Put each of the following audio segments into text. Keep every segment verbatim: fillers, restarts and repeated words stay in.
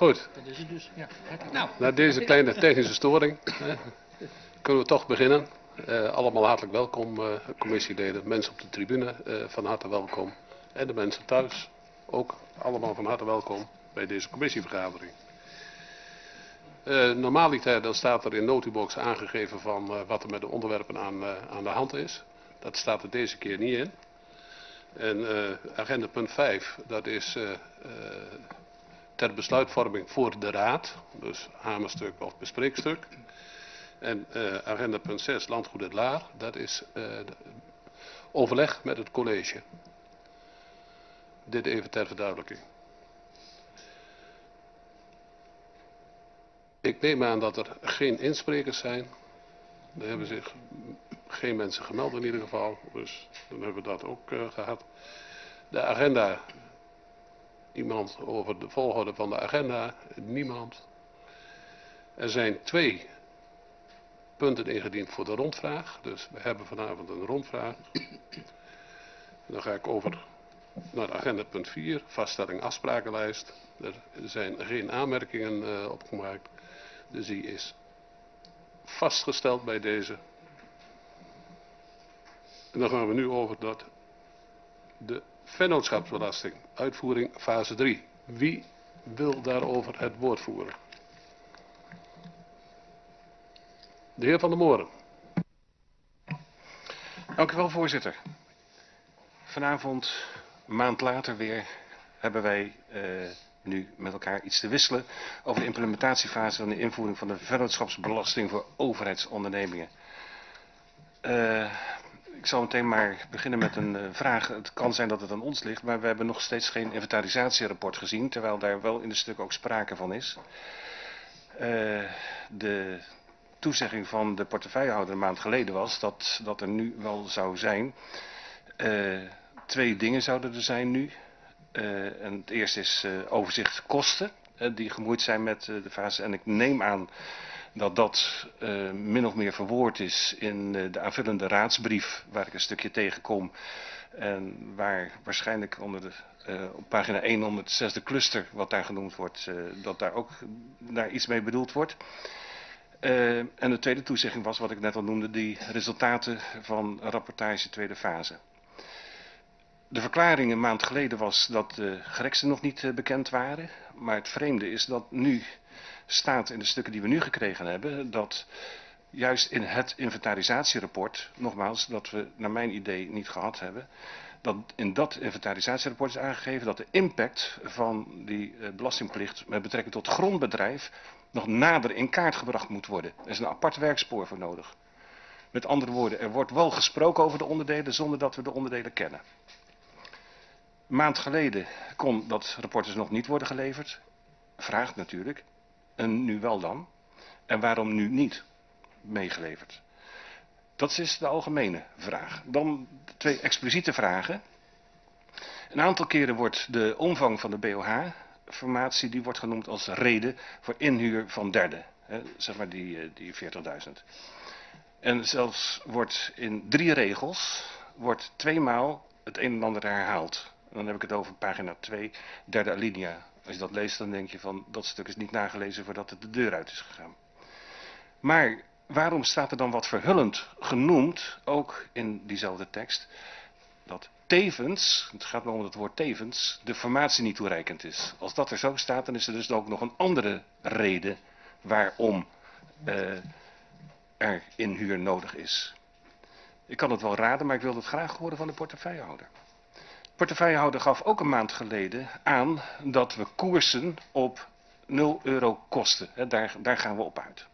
Goed. Dat is het dus. Ja. Nou. Na deze kleine technische storing eh, kunnen we toch beginnen. Uh, allemaal hartelijk welkom, uh, commissieleden, mensen op de tribune, uh, van harte welkom. En de mensen thuis, ook allemaal van harte welkom bij deze commissievergadering. Uh, normaliter dan staat er in notiebox aangegeven van uh, wat er met de onderwerpen aan, uh, aan de hand is. Dat staat er deze keer niet in. En uh, agenda punt vijf, dat is uh, uh, ter besluitvorming voor de raad. Dus hamerstuk of bespreekstuk. En uh, agenda punt zes, landgoed Het Laar, dat is uh, overleg met het college. Dit even ter verduidelijking. Ik neem aan dat er geen insprekers zijn. Er hebben zich geen mensen gemeld in ieder geval. Dus dan hebben we dat ook uh, gehad. De agenda. Iemand over de volgorde van de agenda. Niemand. Er zijn twee punten ingediend voor de rondvraag. Dus we hebben vanavond een rondvraag. Dan ga ik over naar agenda punt vier. Vaststelling afsprakenlijst. Er zijn geen aanmerkingen uh, opgemaakt. Dus die is vastgesteld bij deze. En dan gaan we nu over tot de vennootschapsbelasting. Uitvoering fase drie. Wie wil daarover het woord voeren? De heer Van der Moren. Dank u wel, voorzitter. Vanavond, een maand later weer, hebben wij uh, nu met elkaar iets te wisselen over de implementatiefase van de invoering van de vennootschapsbelasting voor overheidsondernemingen. Uh, ik zal meteen maar beginnen met een uh, vraag. Het kan zijn dat het aan ons ligt, maar we hebben nog steeds geen inventarisatierapport gezien, terwijl daar wel in de stukken ook sprake van is. Uh, de toezegging van de portefeuillehouder een maand geleden was dat dat er nu wel zou zijn. Uh, twee dingen zouden er zijn nu. Uh, en het eerste is uh, overzicht kosten uh, die gemoeid zijn met uh, de fase. En ik neem aan dat dat uh, min of meer verwoord is in uh, de aanvullende raadsbrief waar ik een stukje tegenkom. En waar waarschijnlijk onder de, uh, op pagina één onder het zesde cluster wat daar genoemd wordt, uh, dat daar ook daar iets mee bedoeld wordt. Uh, en de tweede toezegging was wat ik net al noemde, die resultaten van rapportage tweede fase. De verklaring een maand geleden was dat de gereksten nog niet uh, bekend waren. Maar het vreemde is dat nu staat in de stukken die we nu gekregen hebben, dat juist in het inventarisatierapport, nogmaals, dat we naar mijn idee niet gehad hebben, dat in dat inventarisatierapport is aangegeven dat de impact van die uh, belastingplicht met betrekking tot grondbedrijf nog nader in kaart gebracht moet worden. Er is een apart werkspoor voor nodig. Met andere woorden, er wordt wel gesproken over de onderdelen zonder dat we de onderdelen kennen. Een maand geleden kon dat rapport dus nog niet worden geleverd. Vraagt natuurlijk. En nu wel dan. En waarom nu niet meegeleverd? Dat is de algemene vraag. Dan twee expliciete vragen. Een aantal keren wordt de omvang van de B O H-formatie, die wordt genoemd als reden voor inhuur van derden. Hè, zeg maar die, die veertigduizend. En zelfs wordt in drie regels, wordt tweemaal het een en ander herhaald. En dan heb ik het over pagina twee, derde alinea. Als je dat leest, dan denk je van, dat stuk is niet nagelezen voordat het de deur uit is gegaan. Maar waarom staat er dan wat verhullend genoemd, ook in diezelfde tekst, dat tevens, het gaat maar om het woord tevens, de formatie niet toereikend is. Als dat er zo staat, dan is er dus ook nog een andere reden waarom uh, er inhuur nodig is. Ik kan het wel raden, maar ik wil het graag horen van de portefeuillehouder. De portefeuillehouder gaf ook een maand geleden aan dat we koersen op nul euro kosten. He, daar, daar gaan we op uit.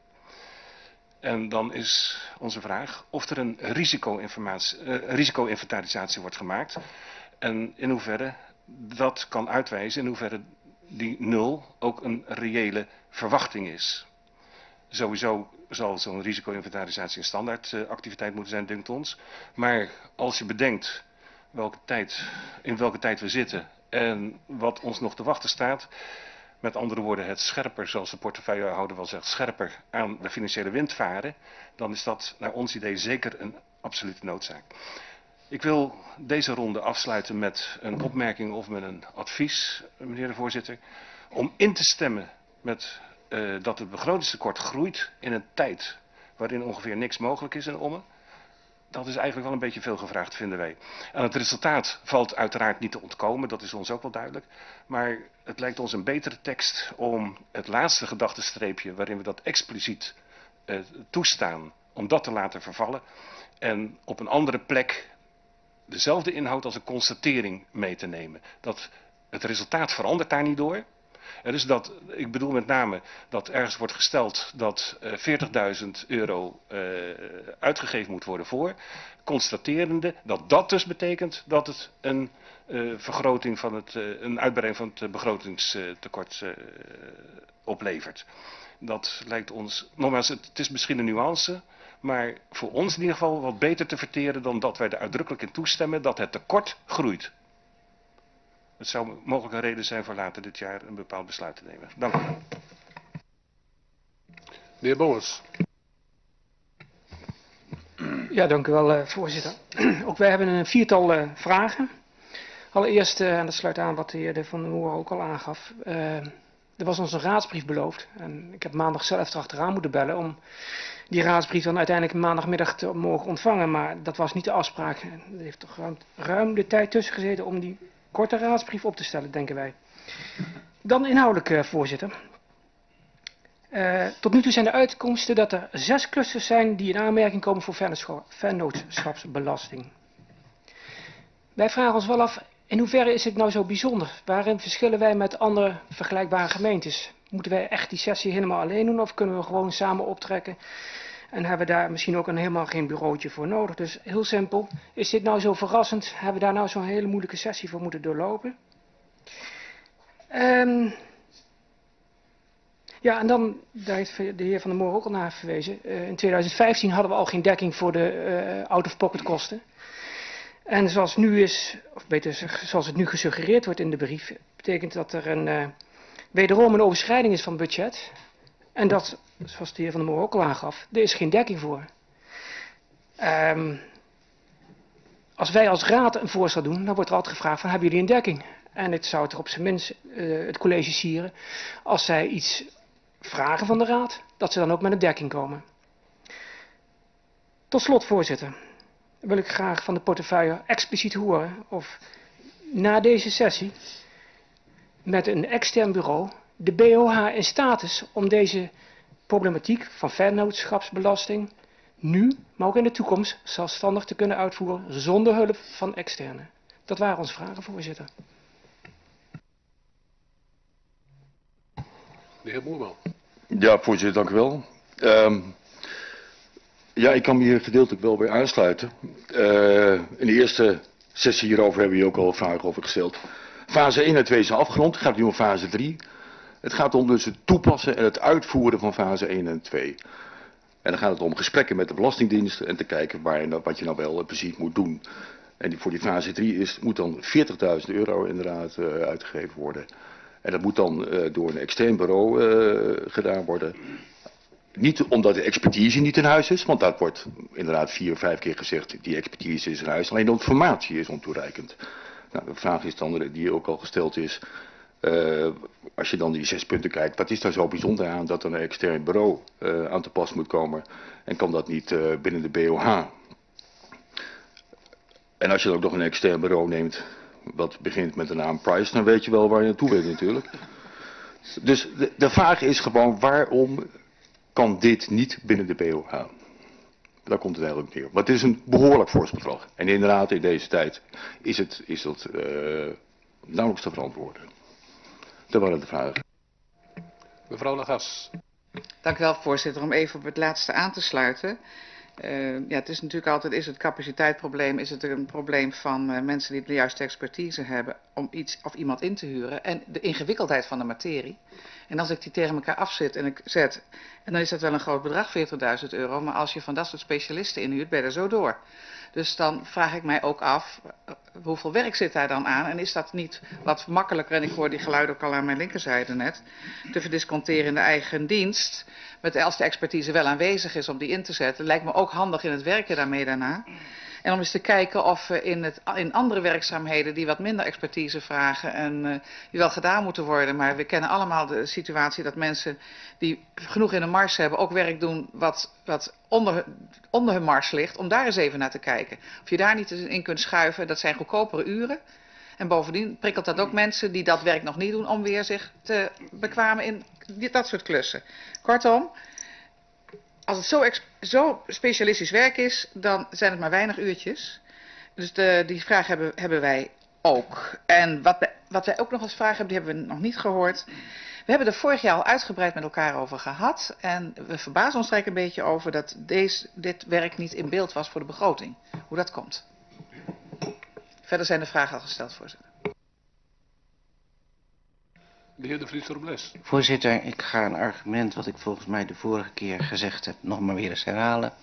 En dan is onze vraag of er een risico-informatie, uh, risico-inventarisatie wordt gemaakt. En in hoeverre dat kan uitwijzen, in hoeverre die nul ook een reële verwachting is. Sowieso zal zo'n risico-inventarisatie een standaardactiviteit moeten zijn, dunkt ons. Maar als je bedenkt welke tijd, in welke tijd we zitten en wat ons nog te wachten staat, met andere woorden het scherper, zoals de portefeuillehouder wel zegt, scherper aan de financiële wind varen, dan is dat naar ons idee zeker een absolute noodzaak. Ik wil deze ronde afsluiten met een opmerking of met een advies, meneer de voorzitter, om in te stemmen met, uh, dat het begrotingstekort groeit in een tijd waarin ongeveer niks mogelijk is in Ommen. Dat is eigenlijk wel een beetje veel gevraagd, vinden wij. En het resultaat valt uiteraard niet te ontkomen, dat is ons ook wel duidelijk. Maar het lijkt ons een betere tekst om het laatste gedachtenstreepje, waarin we dat expliciet uh, toestaan, om dat te laten vervallen. En op een andere plek dezelfde inhoud als een constatering mee te nemen. Dat het resultaat verandert daar niet door. En dus dat, ik bedoel met name dat ergens wordt gesteld dat uh, veertigduizend euro uh, uitgegeven moet worden voor. Constaterende dat dat dus betekent dat het een uh, vergroting van het, uh, een uitbreiding van het begrotingstekort uh, oplevert. Dat lijkt ons, nogmaals, het, het is misschien een nuance, maar voor ons in ieder geval wat beter te verteren dan dat wij er uitdrukkelijk in toestemmen dat het tekort groeit. Het zou mogelijk een reden zijn voor later dit jaar een bepaald besluit te nemen. Dank u. De heer Boers. Ja, dank u wel, uh, voorzitter. Ook wij hebben een viertal uh, vragen. Allereerst, uh, en dat sluit aan wat de heer De Van der Moer ook al aangaf. Uh, er was ons een raadsbrief beloofd. En ik heb maandag zelf erachteraan moeten bellen om die raadsbrief dan uiteindelijk maandagmiddag te mogen ontvangen. Maar dat was niet de afspraak. Er heeft toch ruim, ruim de tijd tussen gezeten om die korte raadsbrief op te stellen, denken wij. Dan inhoudelijk, uh, voorzitter. Uh, tot nu toe zijn de uitkomsten dat er zes clusters zijn die in aanmerking komen voor vennootschapsbelasting. Wij vragen ons wel af, in hoeverre is het nou zo bijzonder? Waarin verschillen wij met andere vergelijkbare gemeentes? Moeten wij echt die sessie helemaal alleen doen of kunnen we gewoon samen optrekken? En hebben we daar misschien ook een helemaal geen bureautje voor nodig? Dus heel simpel, is dit nou zo verrassend? Hebben we daar nou zo'n hele moeilijke sessie voor moeten doorlopen? Um, ja, en dan, daar heeft de heer Van der Moor ook al naar verwezen. Uh, in tweeduizend vijftien hadden we al geen dekking voor de uh, out-of-pocket kosten. En zoals, nu is, of beter zoals het nu gesuggereerd wordt in de brief, betekent dat er een, uh, wederom een overschrijding is van het budget. En dat, zoals de heer Van der Moor ook al aangaf, er is geen dekking voor. Um, als wij als raad een voorstel doen, dan wordt er altijd gevraagd van, hebben jullie een dekking? En het zou toch op zijn minst uh, het college sieren, als zij iets vragen van de raad, dat ze dan ook met een dekking komen. Tot slot, voorzitter, wil ik graag van de portefeuille expliciet horen of na deze sessie met een extern bureau de B O H in staat is om deze problematiek van vennootschapsbelasting nu, maar ook in de toekomst, zelfstandig te kunnen uitvoeren zonder hulp van externen. Dat waren onze vragen, voorzitter. De heer Moerman. Ja, voorzitter, dank u wel. Um, ja, ik kan me hier gedeeltelijk wel bij aansluiten. Uh, in de eerste sessie hierover hebben we ook al vragen over gesteld. Fase één en twee zijn afgerond, het gaat nu om fase drie. Het gaat om dus het toepassen en het uitvoeren van fase één en twee. En dan gaat het om gesprekken met de Belastingdienst en te kijken waar je, wat je nou wel precies moet doen. En die, voor die fase drie is, moet dan veertigduizend euro inderdaad uh, uitgegeven worden. En dat moet dan uh, door een extern bureau uh, gedaan worden. Niet omdat de expertise niet in huis is, want dat wordt inderdaad vier, vijf keer gezegd, die expertise is in huis. Alleen de informatie is ontoereikend. Nou, de vraag is dan, die ook al gesteld is, uh, als je dan die zes punten kijkt, wat is daar zo bijzonder aan dat er een extern bureau uh, aan te pas moet komen? En kan dat niet uh, binnen de B O H? En als je dan ook nog een extern bureau neemt, wat begint met de naam Price, dan weet je wel waar je naartoe bent natuurlijk. Dus de, de vraag is gewoon, waarom kan dit niet binnen de B O H? Daar komt het eigenlijk neer. Maar het is een behoorlijk fors bedrag. En inderdaad, in deze tijd is, het, is dat uh, nauwelijks te verantwoorden. Dat waren de vragen. Mevrouw Lagas. Dank u wel, voorzitter. Om even op het laatste aan te sluiten. Uh, ja, het is natuurlijk altijd, is het capaciteitsprobleem, is het een probleem van uh, mensen die de juiste expertise hebben om iets of iemand in te huren en de ingewikkeldheid van de materie. En als ik die tegen elkaar afzet en ik zet, en dan is dat wel een groot bedrag, veertigduizend euro, maar als je van dat soort specialisten inhuurt, ben je er zo door. Dus dan vraag ik mij ook af, uh, hoeveel werk zit daar dan aan? En is dat niet wat makkelijker, en ik hoor die geluiden ook al aan mijn linkerzijde net, te verdisconteren in de eigen dienst, met als de expertise wel aanwezig is om die in te zetten, lijkt me ook handig in het werken daarmee daarna. En om eens te kijken of we in, het, in andere werkzaamheden die wat minder expertise vragen en uh, die wel gedaan moeten worden. Maar we kennen allemaal de situatie dat mensen die genoeg in een mars hebben ook werk doen wat, wat onder, onder hun mars ligt. Om daar eens even naar te kijken. Of je daar niet in kunt schuiven, dat zijn goedkopere uren. En bovendien prikkelt dat ook mensen die dat werk nog niet doen om weer zich te bekwamen in dat soort klussen. Kortom, als het zo, zo specialistisch werk is, dan zijn het maar weinig uurtjes. Dus de, die vraag hebben, hebben wij ook. En wat, wat wij ook nog als vraag hebben, die hebben we nog niet gehoord. We hebben er vorig jaar al uitgebreid met elkaar over gehad. En we verbazen ons er eigenlijk een beetje over dat deze, dit werk niet in beeld was voor de begroting. Hoe dat komt. Verder zijn de vragen al gesteld, voorzitter. De heer De Vries Robles. Voorzitter, ik ga een argument wat ik volgens mij de vorige keer gezegd heb nog maar weer eens herhalen.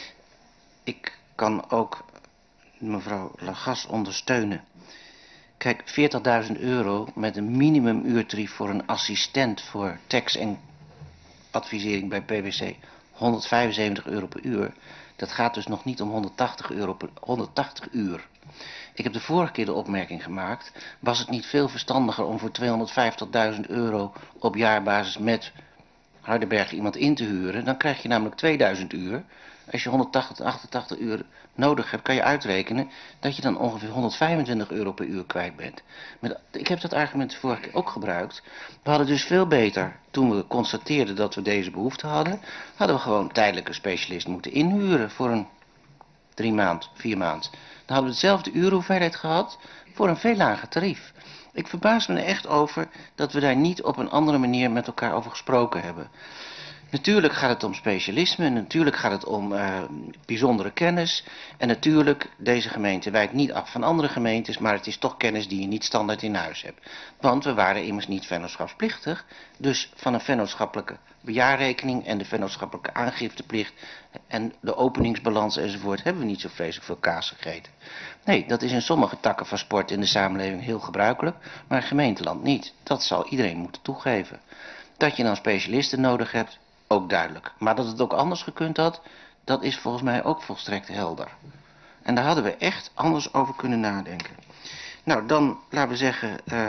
Ik kan ook mevrouw Lagas ondersteunen. Kijk, veertigduizend euro met een minimumuurtarief voor een assistent voor tekst en advisering bij P W C, honderdvijfenzeventig euro per uur. Dat gaat dus nog niet om honderdtachtig euro per honderdtachtig uur. Ik heb de vorige keer de opmerking gemaakt, was het niet veel verstandiger om voor tweehonderdvijftigduizend euro op jaarbasis met Hardenberg iemand in te huren. Dan krijg je namelijk tweeduizend uur. Als je honderdtachtig tot achtentachtig uur nodig hebt, kan je uitrekenen dat je dan ongeveer honderdvijfentwintig euro per uur kwijt bent. Met, ik heb dat argument de vorige keer ook gebruikt. We hadden dus veel beter, toen we constateerden dat we deze behoefte hadden, hadden we gewoon tijdelijke specialist moeten inhuren voor een drie maand, vier maand. Dan hadden we hetzelfde urenhoeveelheid gehad voor een veel lager tarief. Ik verbaas me er echt over dat we daar niet op een andere manier met elkaar over gesproken hebben. Natuurlijk gaat het om specialisme, natuurlijk gaat het om uh, bijzondere kennis. En natuurlijk, deze gemeente wijkt niet af van andere gemeentes, maar het is toch kennis die je niet standaard in huis hebt. Want we waren immers niet vennootschapsplichtig, dus van een vennootschappelijke bejaarrekening en de vennootschappelijke aangifteplicht en de openingsbalans enzovoort hebben we niet zo vreselijk veel kaas gegeten. Nee, dat is in sommige takken van sport in de samenleving heel gebruikelijk, maar in gemeenteland niet. Dat zal iedereen moeten toegeven. Dat je dan specialisten nodig hebt, ook duidelijk. Maar dat het ook anders gekund had, dat is volgens mij ook volstrekt helder. En daar hadden we echt anders over kunnen nadenken. Nou, dan laten we zeggen, uh,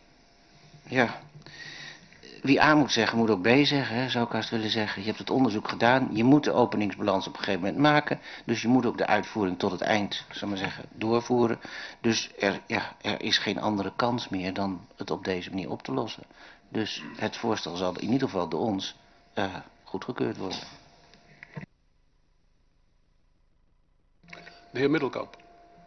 ja, wie A moet zeggen, moet ook B zeggen, hè, zou ik haast willen zeggen. Je hebt het onderzoek gedaan, je moet de openingsbalans op een gegeven moment maken. Dus je moet ook de uitvoering tot het eind, zal ik maar zeggen, doorvoeren. Dus er, ja, er is geen andere kans meer dan het op deze manier op te lossen. Dus het voorstel zal in ieder geval door ons uh, goedgekeurd worden. De heer Middelkamp.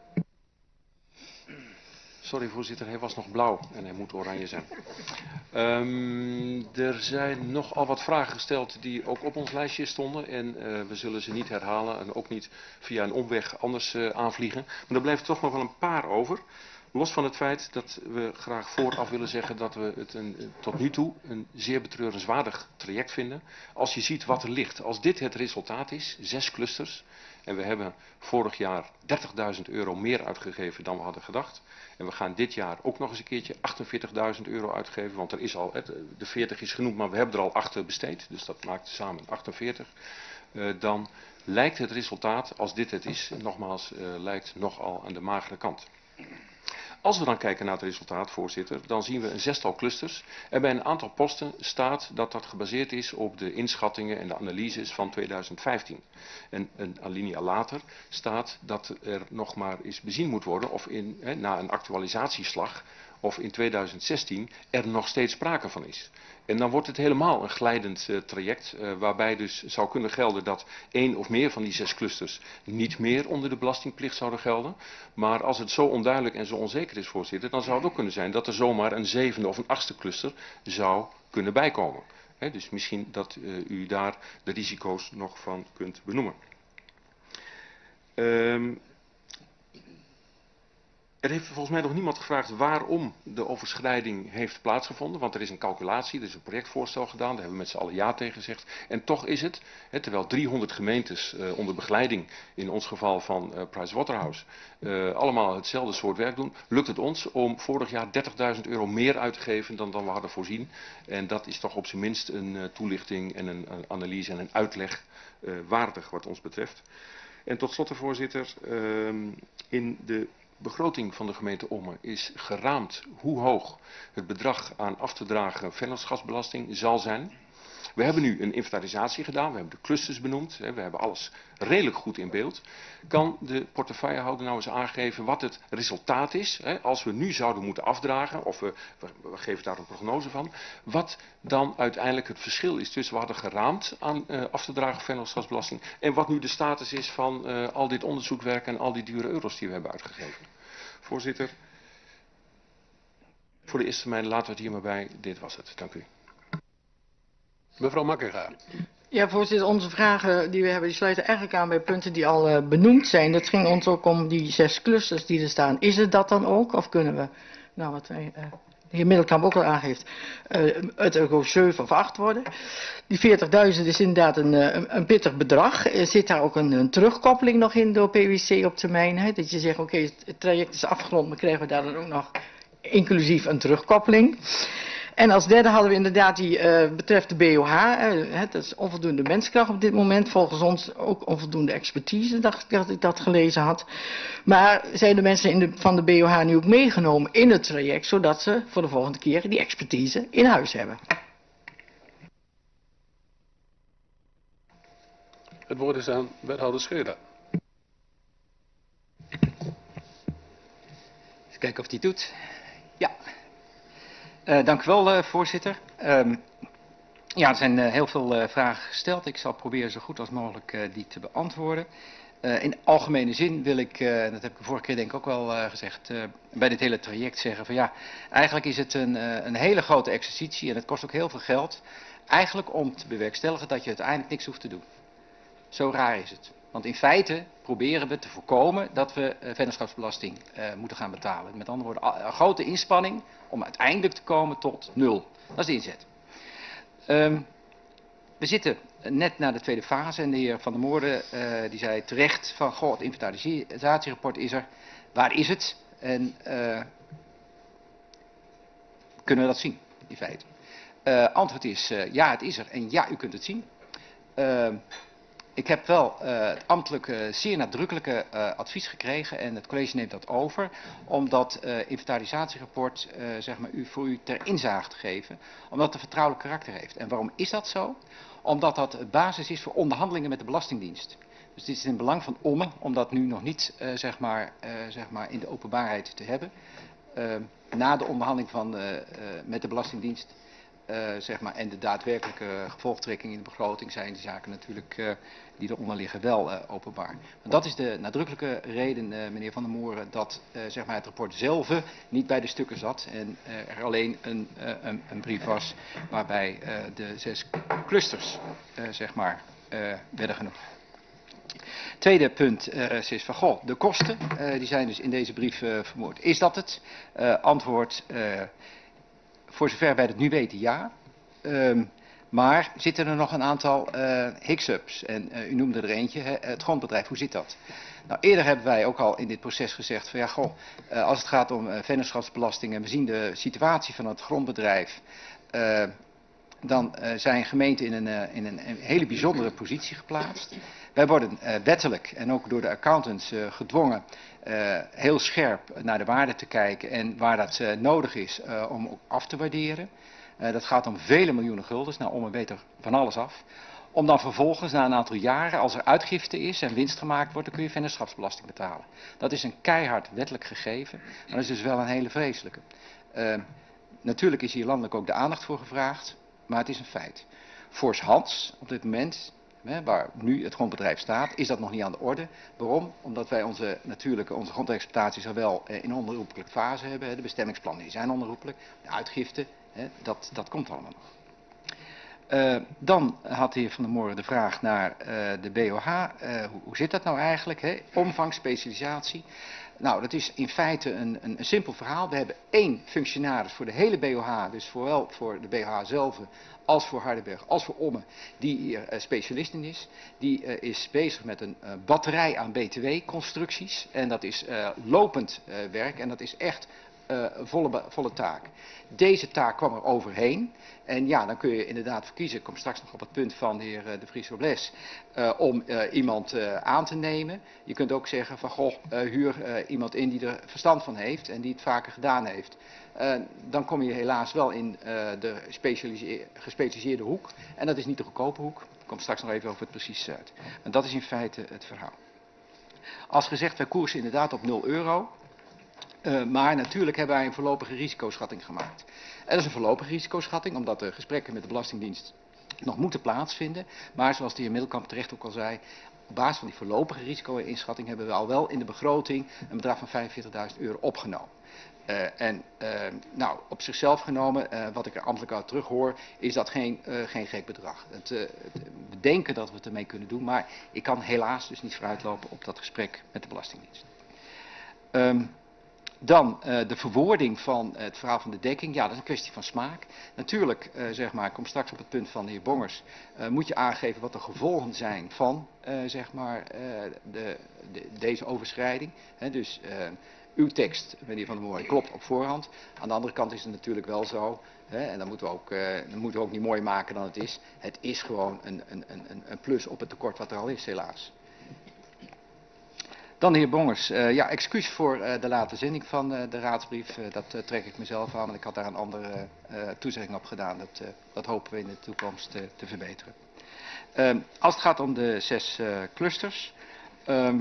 Sorry voorzitter, hij was nog blauw en hij moet oranje zijn. Um, er zijn nogal wat vragen gesteld die ook op ons lijstje stonden. En uh, we zullen ze niet herhalen en ook niet via een omweg anders uh, aanvliegen. Maar er blijft toch nog wel een paar over. Los van het feit dat we graag vooraf willen zeggen dat we het een, tot nu toe een zeer betreurenswaardig traject vinden. Als je ziet wat er ligt, als dit het resultaat is, zes clusters. En we hebben vorig jaar dertigduizend euro meer uitgegeven dan we hadden gedacht. En we gaan dit jaar ook nog eens een keertje achtenveertigduizend euro uitgeven. Want er is al, de veertig is genoemd, maar we hebben er al acht besteed. Dus dat maakt samen achtenveertig. Uh, dan lijkt het resultaat, als dit het is, nogmaals, uh, lijkt nogal aan de magere kant. Als we dan kijken naar het resultaat, voorzitter, dan zien we een zestal clusters. En bij een aantal posten staat dat dat gebaseerd is op de inschattingen en de analyses van tweeduizend vijftien. En een alinea later staat dat er nog maar eens bezien moet worden of in, hè, na een actualisatieslag of in tweeduizend zestien er nog steeds sprake van is. En dan wordt het helemaal een glijdend uh, traject, uh, waarbij dus zou kunnen gelden dat één of meer van die zes clusters niet meer onder de belastingplicht zouden gelden. Maar als het zo onduidelijk en zo onzeker is, voorzitter, dan zou het ook kunnen zijn dat er zomaar een zevende of een achtste cluster zou kunnen bijkomen. He, dus misschien dat uh, u daar de risico's nog van kunt benoemen. Um, Er heeft volgens mij nog niemand gevraagd waarom de overschrijding heeft plaatsgevonden. Want er is een calculatie, er is een projectvoorstel gedaan, daar hebben we met z'n allen ja tegen gezegd. En toch is het, hè, terwijl driehonderd gemeentes uh, onder begeleiding, in ons geval van uh, Pricewaterhouse, uh, allemaal hetzelfde soort werk doen, lukt het ons om vorig jaar dertigduizend euro meer uit te geven dan, dan we hadden voorzien. En dat is toch op zijn minst een uh, toelichting en een, een analyse en een uitleg uh, waardig wat ons betreft. En tot slot, voorzitter, uh, in de begroting van de gemeente Ommen is geraamd hoe hoog het bedrag aan af te dragen vennootschapsbelasting zal zijn. We hebben nu een inventarisatie gedaan, we hebben de clusters benoemd, hè, we hebben alles redelijk goed in beeld. Kan de portefeuillehouder nou eens aangeven wat het resultaat is, hè, als we nu zouden moeten afdragen, of we, we, we geven daar een prognose van, wat dan uiteindelijk het verschil is tussen we hadden geraamd aan uh, af te dragen vennootschapsbelasting en wat nu de status is van uh, al dit onderzoekwerk en al die dure euro's die we hebben uitgegeven. Voorzitter, voor de eerste termijn laten we het hier maar bij. Dit was het. Dank u. Mevrouw Makkinga. Ja, voorzitter, onze vragen die we hebben, die sluiten eigenlijk aan bij punten die al uh, benoemd zijn. Dat ging ons ook om die zes clusters die er staan. Is het dat dan ook? Of kunnen we, nou wat wij, uh, de heer Middelkamp ook al aangeeft, uh, het er gewoon zeven of acht worden? Die veertigduizend is inderdaad een, een, een pittig bedrag. Er zit daar ook een, een terugkoppeling nog in door P W C op termijn? Hè? Dat je zegt, oké, okay, het traject is afgerond, maar krijgen we daar dan ook nog inclusief een terugkoppeling? En als derde hadden we inderdaad die uh, betreft de B O H. Uh, dat is onvoldoende menskracht op dit moment. Volgens ons ook onvoldoende expertise, dacht ik dat ik dat gelezen had. Maar zijn de mensen in de, van de B O H nu ook meegenomen in het traject, zodat ze voor de volgende keer die expertise in huis hebben? Het woord is aan wethouder Schreuder. Even kijken of die het doet. Ja. Uh, dank u wel, uh, voorzitter. Um, ja, er zijn uh, heel veel uh, vragen gesteld. Ik zal proberen zo goed als mogelijk uh, die te beantwoorden. Uh, in algemene zin wil ik, uh, dat heb ik de vorige keer denk ik ook wel uh, gezegd, uh, bij dit hele traject zeggen van ja, eigenlijk is het een, uh, een hele grote exercitie en het kost ook heel veel geld. Eigenlijk om te bewerkstelligen dat je uiteindelijk niks hoeft te doen. Zo raar is het. Want in feite proberen we te voorkomen dat we uh, vennootschapsbelasting uh, moeten gaan betalen. Met andere woorden, een grote inspanning om uiteindelijk te komen tot nul. Dat is de inzet. Um, we zitten net na de tweede fase en de heer Van der Moorden uh, die zei terecht van goh, het inventarisatierapport is er. Waar is het? En uh, kunnen we dat zien in feite? Uh, antwoord is uh, ja, het is er en ja, u kunt het zien. Uh, Ik heb wel uh, het ambtelijke, zeer nadrukkelijke uh, advies gekregen en het college neemt dat over om dat uh, inventarisatierapport uh, zeg maar, u, voor u ter inzage te geven, omdat het een vertrouwelijk karakter heeft. En waarom is dat zo? Omdat dat basis is voor onderhandelingen met de Belastingdienst. Dus het is in het belang van Ommen om dat nu nog niet uh, zeg maar, uh, zeg maar in de openbaarheid te hebben. Uh, na de onderhandeling van, uh, uh, met de Belastingdienst. Uh, zeg maar, en de daadwerkelijke gevolgtrekking in de begroting zijn die zaken natuurlijk uh, die eronder liggen wel uh, openbaar. Maar dat is de nadrukkelijke reden, uh, meneer Van der Moorden, dat uh, zeg maar het rapport zelf niet bij de stukken zat en uh, er alleen een, uh, een, een brief was waarbij uh, de zes clusters uh, zeg maar, uh, werden genoemd. Tweede punt uh, is van, goh, de kosten, uh, die zijn dus in deze brief uh, vermoord. Is dat het? Uh, antwoord... Uh, Voor zover wij het nu weten, ja. Um, maar zitten er nog een aantal uh, hiccups? En uh, u noemde er eentje, hè, het grondbedrijf, hoe zit dat? Nou, eerder hebben wij ook al in dit proces gezegd van ja, goh, uh, als het gaat om uh, vennootschapsbelasting en we zien de situatie van het grondbedrijf, uh, dan uh, zijn gemeenten in, een, uh, in een, een hele bijzondere positie geplaatst. Wij worden uh, wettelijk en ook door de accountants uh, gedwongen uh, heel scherp naar de waarde te kijken en waar dat uh, nodig is uh, om ook af te waarderen. Uh, dat gaat om vele miljoenen guldens, nou om en weet er van alles af. Om dan vervolgens na een aantal jaren, als er uitgifte is en winst gemaakt wordt, dan kun je vennootschapsbelasting betalen. Dat is een keihard wettelijk gegeven, maar dat is dus wel een hele vreselijke. Uh, natuurlijk is hier landelijk ook de aandacht voor gevraagd, maar het is een feit. Voorts op dit moment, hè, waar nu het grondbedrijf staat, is dat nog niet aan de orde. Waarom? Omdat wij onze natuurlijke, onze grondexploitaties al wel eh, in onherroepelijke fase hebben. Hè. De bestemmingsplannen die zijn onherroepelijk. De uitgifte, hè, dat, dat komt allemaal nog. Uh, dan had de heer Van der Moorden de vraag naar uh, de B O H. Uh, hoe, hoe zit dat nou eigenlijk? Hè? Omvang, specialisatie. Nou, dat is in feite een, een, een simpel verhaal. We hebben één functionaris voor de hele B O H, dus zowel voor de B O H zelf als voor Hardenberg, als voor Ommen, die hier uh, specialist in is. Die uh, is bezig met een uh, batterij aan B T W-constructies. En dat is uh, lopend uh, werk en dat is echt uh, een volle, volle taak. Deze taak kwam er overheen. En ja, dan kun je inderdaad verkiezen, ik kom straks nog op het punt van de heer De Vries Robles, uh, om uh, iemand uh, aan te nemen. Je kunt ook zeggen van, goh, uh, huur uh, iemand in die er verstand van heeft en die het vaker gedaan heeft. Uh, dan kom je helaas wel in uh, de gespecialiseerde hoek. En dat is niet de goedkope hoek. Ik kom straks nog even over het precies uit. En dat is in feite het verhaal. Als gezegd, wij koersen inderdaad op nul euro. Uh, maar natuurlijk hebben wij een voorlopige risicoschatting gemaakt. En dat is een voorlopige risicoschatting, omdat de gesprekken met de Belastingdienst nog moeten plaatsvinden. Maar zoals de heer Middelkamp terecht ook al zei, op basis van die voorlopige risico-inschatting hebben we al wel in de begroting een bedrag van vijfenveertigduizend euro opgenomen. Uh, en uh, nou, op zichzelf genomen, uh, wat ik er ambtelijk uit terug hoor, is dat geen, uh, geen gek bedrag. Het, uh, het, we denken dat we het ermee kunnen doen, maar ik kan helaas dus niet vooruitlopen op dat gesprek met de Belastingdienst. Um, Dan uh, de verwoording van uh, het verhaal van de dekking. Ja, dat is een kwestie van smaak. Natuurlijk, uh, zeg maar, ik kom straks op het punt van de heer Bongers. Uh, moet je aangeven wat de gevolgen zijn van, uh, zeg maar, uh, de, de, deze overschrijding. He, dus uh, uw tekst, meneer Van der Mooij, klopt op voorhand. Aan de andere kant is het natuurlijk wel zo. He, en dan moeten, we ook, uh, dan moeten we ook niet mooier maken dan het is. Het is gewoon een, een, een, een plus op het tekort wat er al is, helaas. Dan de heer Bongers. Uh, ja, excuus voor uh, de late zending van uh, de raadsbrief. Uh, dat uh, trek ik mezelf aan, want ik had daar een andere uh, toezegging op gedaan. Dat, uh, dat hopen we in de toekomst uh, te verbeteren. Uh, als het gaat om de zes uh, clusters. Um,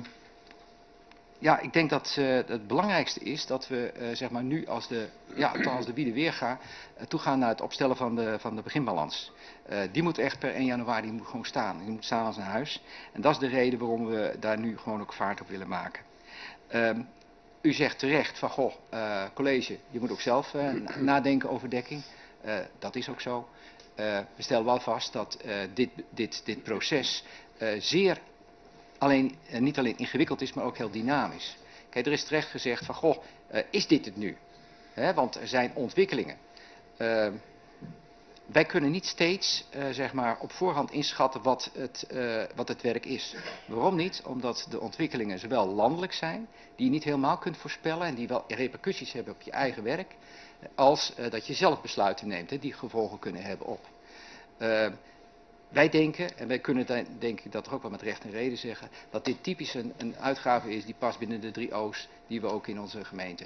ja, ik denk dat uh, het belangrijkste is dat we uh, zeg maar nu als de, ja, als de wiede weerga uh, toegaan naar het opstellen van de, van de beginbalans. Uh, die moet echt per één januari moet gewoon staan. Die moet staan als een huis. En dat is de reden waarom we daar nu gewoon ook vaart op willen maken. Uh, u zegt terecht van, goh, uh, college, je moet ook zelf uh, nadenken over dekking. Uh, dat is ook zo. Uh, we stellen wel vast dat uh, dit, dit, dit proces uh, zeer alleen, uh, niet alleen ingewikkeld is, maar ook heel dynamisch. Kijk, er is terecht gezegd van, goh, uh, is dit het nu? He, want er zijn ontwikkelingen. Uh, Wij kunnen niet steeds uh, zeg maar op voorhand inschatten wat het, uh, wat het werk is. Waarom niet? Omdat de ontwikkelingen zowel landelijk zijn, die je niet helemaal kunt voorspellen en die wel repercussies hebben op je eigen werk, als uh, dat je zelf besluiten neemt hè, die gevolgen kunnen hebben op. Uh, wij denken, en wij kunnen denk ik dat toch ook wel met recht en reden zeggen, dat dit typisch een, een uitgave is die past binnen de drie O's die we ook in onze gemeente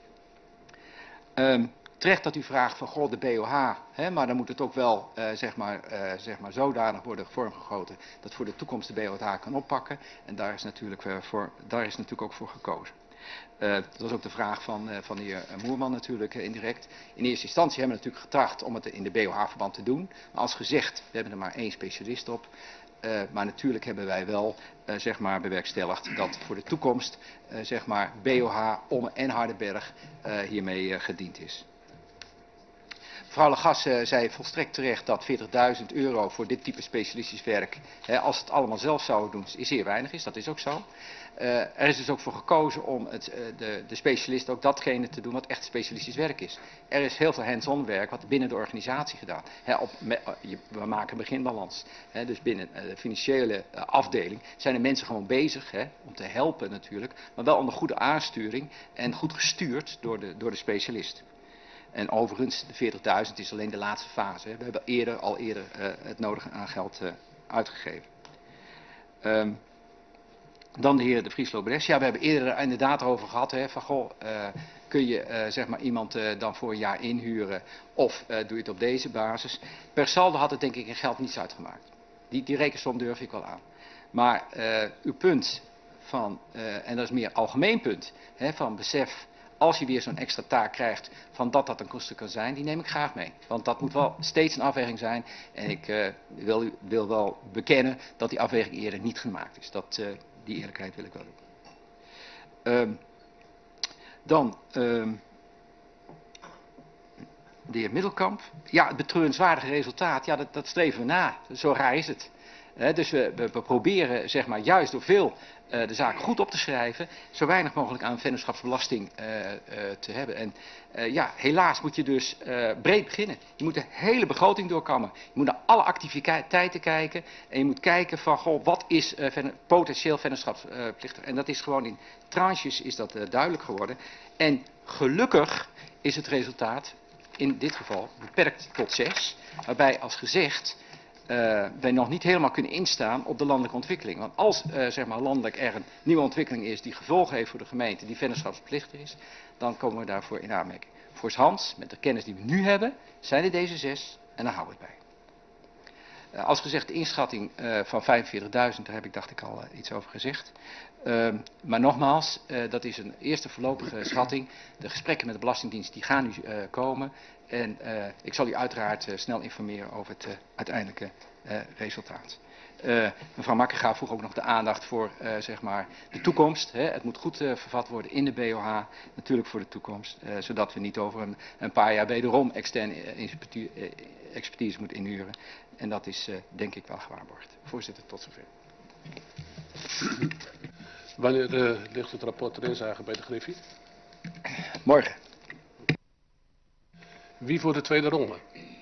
hebben. Um, Terecht dat u vraagt van, goh, de B O H, hè, maar dan moet het ook wel uh, zeg maar, uh, zeg maar zodanig worden vormgegoten dat voor de toekomst de B O H kan oppakken. En daar is natuurlijk, uh, voor, daar is natuurlijk ook voor gekozen. Uh, dat was ook de vraag van, uh, van de heer Moerman natuurlijk uh, indirect. In eerste instantie hebben we natuurlijk getracht om het in de B O H-verband te doen. Maar als gezegd, we hebben er maar één specialist op. Uh, maar natuurlijk hebben wij wel uh, zeg maar bewerkstelligd dat voor de toekomst uh, zeg maar B O H, Omme en Hardenberg uh, hiermee uh, gediend is. Mevrouw Lagas uh, zei volstrekt terecht dat veertigduizend euro voor dit type specialistisch werk, hè, als het allemaal zelf zouden doen, is zeer weinig is. Dat is ook zo. Uh, er is dus ook voor gekozen om het, uh, de, de specialist ook datgene te doen wat echt specialistisch werk is. Er is heel veel hands-on werk wat binnen de organisatie gedaan. Hè, op, me, uh, we maken een beginbalans. Hè, dus binnen uh, de financiële uh, afdeling zijn de mensen gewoon bezig hè, om te helpen natuurlijk, maar wel onder goede aansturing en goed gestuurd door de, door de specialist. En overigens, de veertigduizend is alleen de laatste fase. Hè. We hebben eerder, al eerder uh, het nodige aan geld uh, uitgegeven. Um, dan de heer De Vries Robles. Ja, we hebben eerder er inderdaad over gehad. Hè, van, goh, uh, kun je uh, zeg maar iemand uh, dan voor een jaar inhuren of uh, doe je het op deze basis. Per saldo had het denk ik in geld niets uitgemaakt. Die, die rekensom durf ik wel aan. Maar uh, uw punt van, uh, en dat is meer algemeen punt, hè, van besef, als je weer zo'n extra taak krijgt van dat dat een kosten kan zijn, die neem ik graag mee. Want dat moet wel steeds een afweging zijn. En ik uh, wil, wil wel bekennen dat die afweging eerder niet gemaakt is. Dat, uh, die eerlijkheid wil ik wel doen. Um, dan um, de heer Middelkamp. Ja, het betreurenswaardige resultaat, ja, dat, dat streven we na. Zo raar is het. Hè, dus we, we, we proberen zeg maar, juist door veel uh, de zaak goed op te schrijven, zo weinig mogelijk aan vennootschapsbelasting uh, uh, te hebben. En uh, ja, helaas moet je dus uh, breed beginnen. Je moet de hele begroting doorkammen. Je moet naar alle activiteiten kijken en je moet kijken van, goh, wat is uh, ven potentieel vennootschapsplichtig. En dat is gewoon in tranches is dat uh, duidelijk geworden. En gelukkig is het resultaat in dit geval beperkt tot zes, waarbij als gezegd uh, wij nog niet helemaal kunnen instaan op de landelijke ontwikkeling. Want als uh, zeg maar landelijk er een nieuwe ontwikkeling is die gevolgen heeft voor de gemeente, die vennootschapsplichtig is, dan komen we daarvoor in aanmerking. Voorshands, met de kennis die we nu hebben, zijn er deze zes en daar houden we het bij. Uh, als gezegd, de inschatting uh, van vijfenveertigduizend, daar heb ik dacht ik al uh, iets over gezegd. Uh, maar nogmaals, uh, dat is een eerste voorlopige schatting. De gesprekken met de Belastingdienst die gaan nu uh, komen. En uh, ik zal u uiteraard uh, snel informeren over het uh, uiteindelijke uh, resultaat. Uh, mevrouw Makkerga vroeg ook nog de aandacht voor uh, zeg maar de toekomst. Hè. Het moet goed uh, vervat worden in de B O H, natuurlijk voor de toekomst. Uh, zodat we niet over een, een paar jaar wederom externe uh, expertise moeten inhuren. En dat is uh, denk ik wel gewaarborgd. Voorzitter, tot zover. Wanneer uh, ligt het rapport erin zagen bij de Griffie? Morgen. Wie voor de tweede ronde?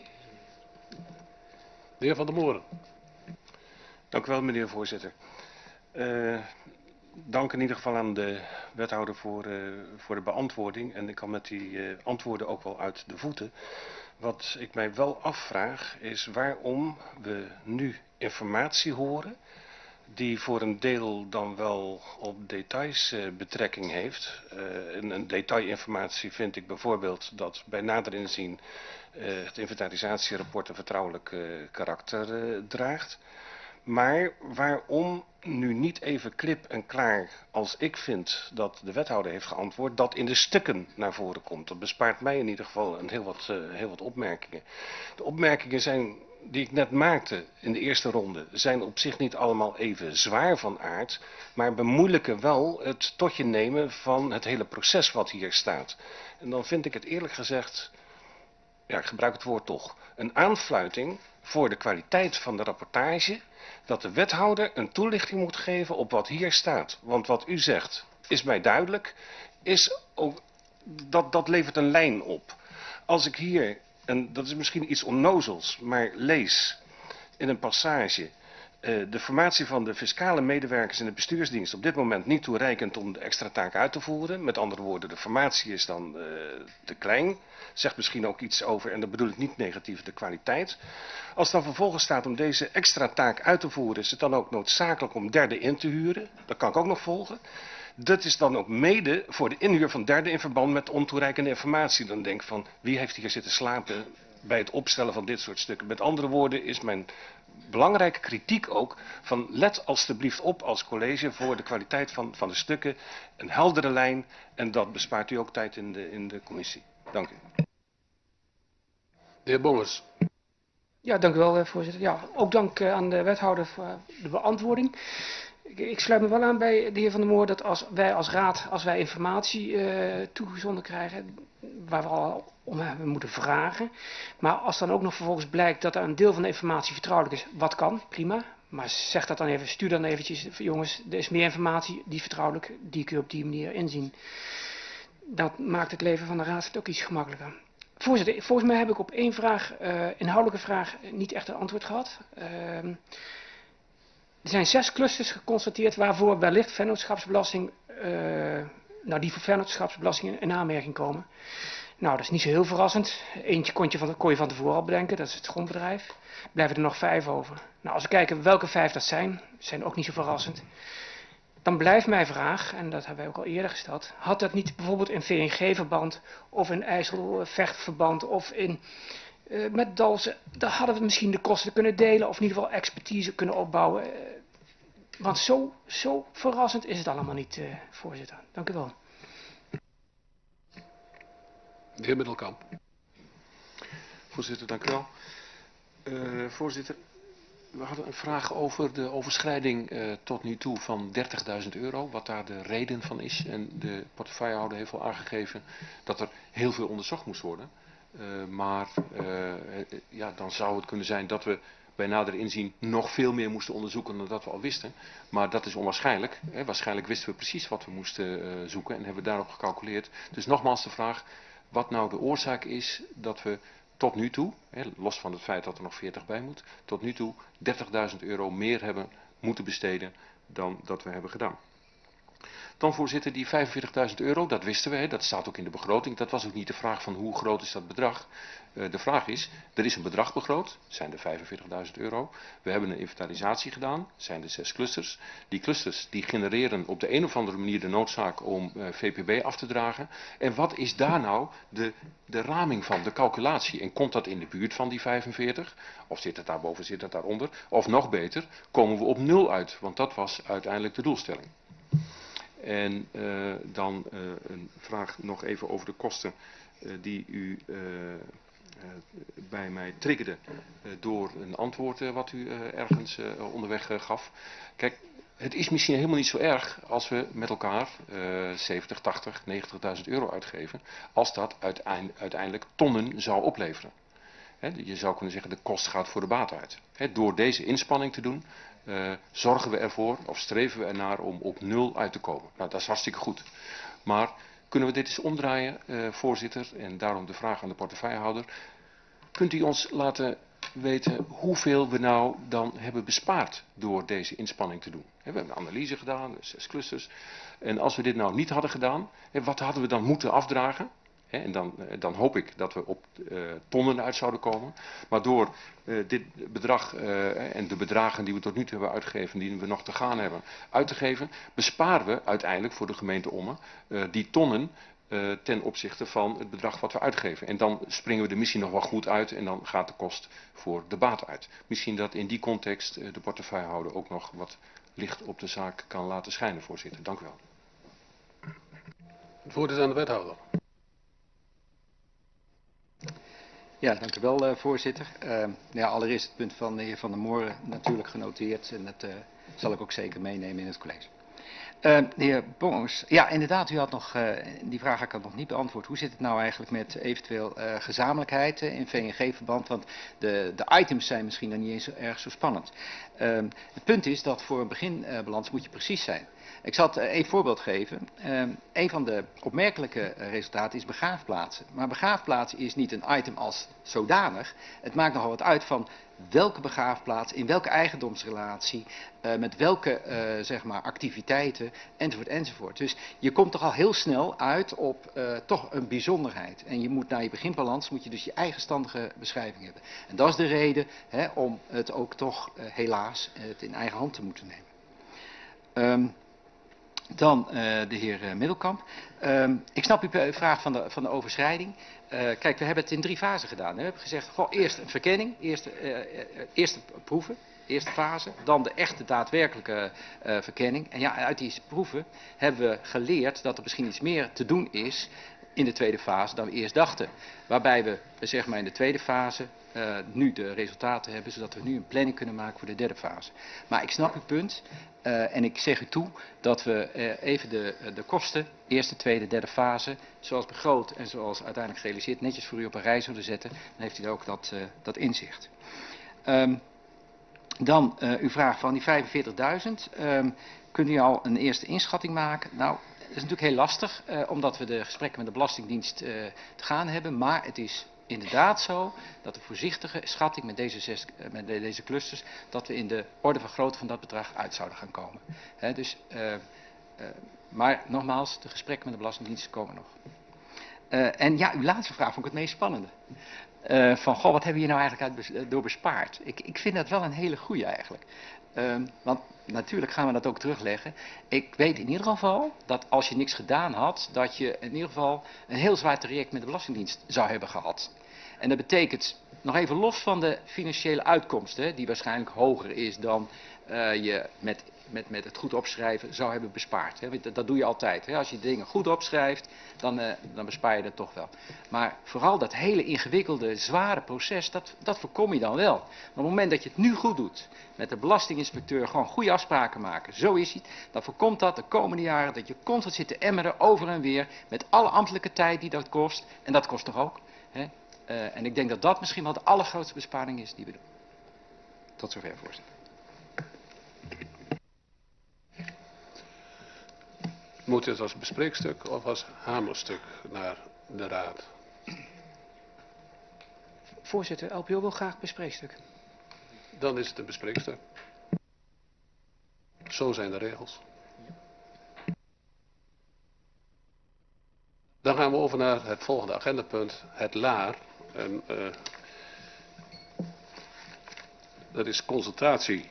De heer Van der Moren. Dank u wel, meneer voorzitter. Uh, dank in ieder geval aan de wethouder voor, uh, voor de beantwoording. En ik kan met die uh, antwoorden ook wel uit de voeten. Wat ik mij wel afvraag is waarom we nu informatie horen die voor een deel dan wel op details uh, betrekking heeft. Uh, een, een detailinformatie vind ik bijvoorbeeld dat bij nader inzien uh, het inventarisatierapport een vertrouwelijk uh, karakter uh, draagt. Maar waarom nu niet even klip en klaar, als ik vind dat de wethouder heeft geantwoord, dat in de stukken naar voren komt? Dat bespaart mij in ieder geval een heel wat, uh, heel wat opmerkingen. De opmerkingen zijn, die ik net maakte in de eerste ronde, zijn op zich niet allemaal even zwaar van aard, maar bemoeilijken wel het tot je nemen van het hele proces wat hier staat. En dan vind ik het eerlijk gezegd, ja, ik gebruik het woord toch, een aanfluiting voor de kwaliteit van de rapportage, dat de wethouder een toelichting moet geven op wat hier staat. Want wat u zegt is mij duidelijk, is ook, dat, dat levert een lijn op. Als ik hier, en dat is misschien iets onnozels, maar lees in een passage uh, de formatie van de fiscale medewerkers in de bestuursdienst op dit moment niet toereikend om de extra taak uit te voeren. Met andere woorden, de formatie is dan uh, te klein. Zegt misschien ook iets over, en dat bedoel ik niet negatief, de kwaliteit. Als dan vervolgens staat om deze extra taak uit te voeren, is het dan ook noodzakelijk om derden in te huren. Dat kan ik ook nog volgen. Dat is dan ook mede voor de inhuur van derden in verband met ontoereikende informatie. Dan denk ik van, wie heeft hier zitten slapen bij het opstellen van dit soort stukken? Met andere woorden is mijn belangrijke kritiek ook van, let alstublieft op als college voor de kwaliteit van, van de stukken. Een heldere lijn, en dat bespaart u ook tijd in de, in de commissie. Dank u. De heer Bongers. Ja, dank u wel, voorzitter. Ja, ook dank aan de wethouder voor de beantwoording. Ik, ik sluit me wel aan bij de heer Van der Moor dat als wij als raad, als wij informatie uh, toegezonden krijgen, waar we al om hebben moeten vragen, maar als dan ook nog vervolgens blijkt dat er een deel van de informatie vertrouwelijk is, wat kan, prima. Maar zeg dat dan even, stuur dan eventjes, jongens, er is meer informatie, die is vertrouwelijk, die kun je op die manier inzien. Dat maakt het leven van de raad ook iets gemakkelijker. Voorzitter, volgens mij heb ik op één vraag, uh, inhoudelijke vraag, niet echt een antwoord gehad. Uh, er zijn zes clusters geconstateerd waarvoor wellicht vennootschapsbelasting, uh, nou die voor vennootschapsbelasting in aanmerking komen. Nou, dat is niet zo heel verrassend. Eentje kon je van, kon je van tevoren al bedenken, dat is het grondbedrijf. Blijven er nog vijf over. Nou, als we kijken welke vijf dat zijn, zijn ook niet zo verrassend. Dan blijft mijn vraag, en dat hebben wij ook al eerder gesteld, had dat niet bijvoorbeeld in V N G-verband of in IJsselvechtverband of in, uh, met Dalsen, daar hadden we misschien de kosten kunnen delen of in ieder geval expertise kunnen opbouwen. Uh, want zo, zo verrassend is het allemaal niet, uh, voorzitter. Dank u wel. De heer Middelkamp. Voorzitter, dank u wel. Uh, voorzitter, we hadden een vraag over de overschrijding uh, tot nu toe van dertigduizend euro. Wat daar de reden van is. En de portefeuillehouder heeft al aangegeven dat er heel veel onderzocht moest worden. Uh, maar uh, ja, dan zou het kunnen zijn dat we bij nader inzien nog veel meer moesten onderzoeken dan dat we al wisten. Maar dat is onwaarschijnlijk. Hè. Waarschijnlijk wisten we precies wat we moesten uh, zoeken en hebben we daarop gecalculeerd. Dus nogmaals de vraag, wat nou de oorzaak is dat we tot nu toe, hè, los van het feit dat er nog veertig bij moet, tot nu toe dertigduizend euro meer hebben moeten besteden dan dat we hebben gedaan. Dan voorzitter, die vijfenveertigduizend euro, dat wisten we, hè, dat staat ook in de begroting. Dat was ook niet de vraag van hoe groot is dat bedrag. Uh, de vraag is, er is een bedrag begroot, zijn de vijfenveertigduizend euro. We hebben een inventarisatie gedaan, zijn de zes clusters. Die clusters die genereren op de een of andere manier de noodzaak om uh, V P B af te dragen. En wat is daar nou de, de raming van, de calculatie? En komt dat in de buurt van die vijfenveertig? Of zit het daarboven, zit het daaronder? Of nog beter, komen we op nul uit? Want dat was uiteindelijk de doelstelling. En uh, dan uh, een vraag nog even over de kosten uh, die u uh, uh, bij mij triggerde uh, door een antwoord uh, wat u uh, ergens uh, onderweg uh, gaf. Kijk, het is misschien helemaal niet zo erg als we met elkaar uh, zeventig, tachtig, negentigduizend euro uitgeven, als dat uiteindelijk tonnen zou opleveren. He, je zou kunnen zeggen, de kost gaat voor de baat uit. He, door deze inspanning te doen, uh, zorgen we ervoor, of streven we ernaar om op nul uit te komen. Nou, dat is hartstikke goed. Maar kunnen we dit eens omdraaien, uh, voorzitter, en daarom de vraag aan de portefeuillehouder. Kunt u ons laten weten hoeveel we nou dan hebben bespaard door deze inspanning te doen? He, we hebben een analyse gedaan, zes clusters. En als we dit nou niet hadden gedaan, he, wat hadden we dan moeten afdragen? En dan, dan hoop ik dat we op uh, tonnen uit zouden komen. Maar door uh, dit bedrag uh, en de bedragen die we tot nu toe hebben uitgegeven, die we nog te gaan hebben, uit te geven, besparen we uiteindelijk voor de gemeente Ommen uh, die tonnen uh, ten opzichte van het bedrag wat we uitgeven. En dan springen we er misschien nog wel goed uit en dan gaat de kost voor de baat uit. Misschien dat in die context uh, de portefeuillehouder ook nog wat licht op de zaak kan laten schijnen, voorzitter. Dank u wel. Het woord is aan de wethouder. Ja, dank u wel, uh, voorzitter. Uh, ja, allereerst het punt van de heer Van der Moren natuurlijk genoteerd en dat uh, zal ik ook zeker meenemen in het college. Uh, de heer Bongers, ja inderdaad, u had nog, uh, die vraag had ik nog niet beantwoord. Hoe zit het nou eigenlijk met eventueel uh, gezamenlijkheid uh, in V N G-verband? Want de, de items zijn misschien dan niet eens zo erg zo spannend. Uh, het punt is dat voor een beginbalans uh, moet je precies zijn. Ik zal uh, één voorbeeld geven. Uh, een van de opmerkelijke uh, resultaten is begraafplaatsen. Maar begraafplaatsen is niet een item als zodanig. Het maakt nogal wat uit van welke begraafplaats, in welke eigendomsrelatie, uh, met welke uh, zeg maar activiteiten, enzovoort, enzovoort. Dus je komt toch al heel snel uit op uh, toch een bijzonderheid. En je moet naar je beginbalans, moet je dus je eigenstandige beschrijving hebben. En dat is de reden hè, om het ook toch uh, helaas uh, het in eigen hand te moeten nemen. Um, Dan uh, de heer uh, Middelkamp. Uh, ik snap uw vraag van de, van de overschrijding. Uh, kijk, we hebben het in drie fasen gedaan. Hè. We hebben gezegd, goh, eerst een verkenning, eerst, uh, uh, eerste proeven, eerste fase. Dan de echte daadwerkelijke uh, verkenning. En ja, uit die proeven hebben we geleerd dat er misschien iets meer te doen is in de tweede fase dan we eerst dachten. Waarbij we zeg maar in de tweede fase uh, nu de resultaten hebben, zodat we nu een planning kunnen maken voor de derde fase. Maar ik snap uw punt. Uh, en ik zeg u toe dat we uh, even de, de kosten, eerste, tweede, derde fase, zoals begroot en zoals uiteindelijk gerealiseerd, netjes voor u op een rij zullen zetten. Dan heeft u ook dat, uh, dat inzicht. Um, dan uh, uw vraag van die vijfenveertigduizend. Um, kunt u al een eerste inschatting maken? Nou, dat is natuurlijk heel lastig, uh, omdat we de gesprekken met de Belastingdienst uh, te gaan hebben. Maar het is inderdaad zo dat de voorzichtige schatting met deze, zes, met deze clusters, dat we in de orde van grootte van dat bedrag uit zouden gaan komen. He, dus, uh, uh, maar nogmaals, de gesprekken met de Belastingdienst komen nog. Uh, en ja, uw laatste vraag vond ik het meest spannende. Uh, van, goh, wat hebben we hier nou eigenlijk uit, door bespaard? Ik, ik vind dat wel een hele goeie eigenlijk. Uh, want natuurlijk gaan we dat ook terugleggen. Ik weet in ieder geval dat als je niks gedaan had, dat je in ieder geval een heel zwaar traject met de Belastingdienst zou hebben gehad. En dat betekent, nog even los van de financiële uitkomsten, die waarschijnlijk hoger is dan uh, je met, met, met het goed opschrijven zou hebben bespaard. Hè. Dat, dat doe je altijd. Hè. Als je dingen goed opschrijft, dan, uh, dan bespaar je dat toch wel. Maar vooral dat hele ingewikkelde, zware proces, dat, dat voorkom je dan wel. Maar op het moment dat je het nu goed doet, met de belastinginspecteur gewoon goede afspraken maken, zo is het, dan voorkomt dat de komende jaren dat je constant zit te emmeren over en weer, met alle ambtelijke tijd die dat kost. En dat kost toch ook. Hè. Uh, en ik denk dat dat misschien wel de allergrootste besparing is die we doen. Tot zover, voorzitter. Moet dit als bespreekstuk of als hamerstuk naar de raad? Voorzitter, L P O wil graag bespreekstuk. Dan is het een bespreekstuk. Zo zijn de regels. Dan gaan we over naar het volgende agendapunt, het LAAR. En, uh, dat is consultatie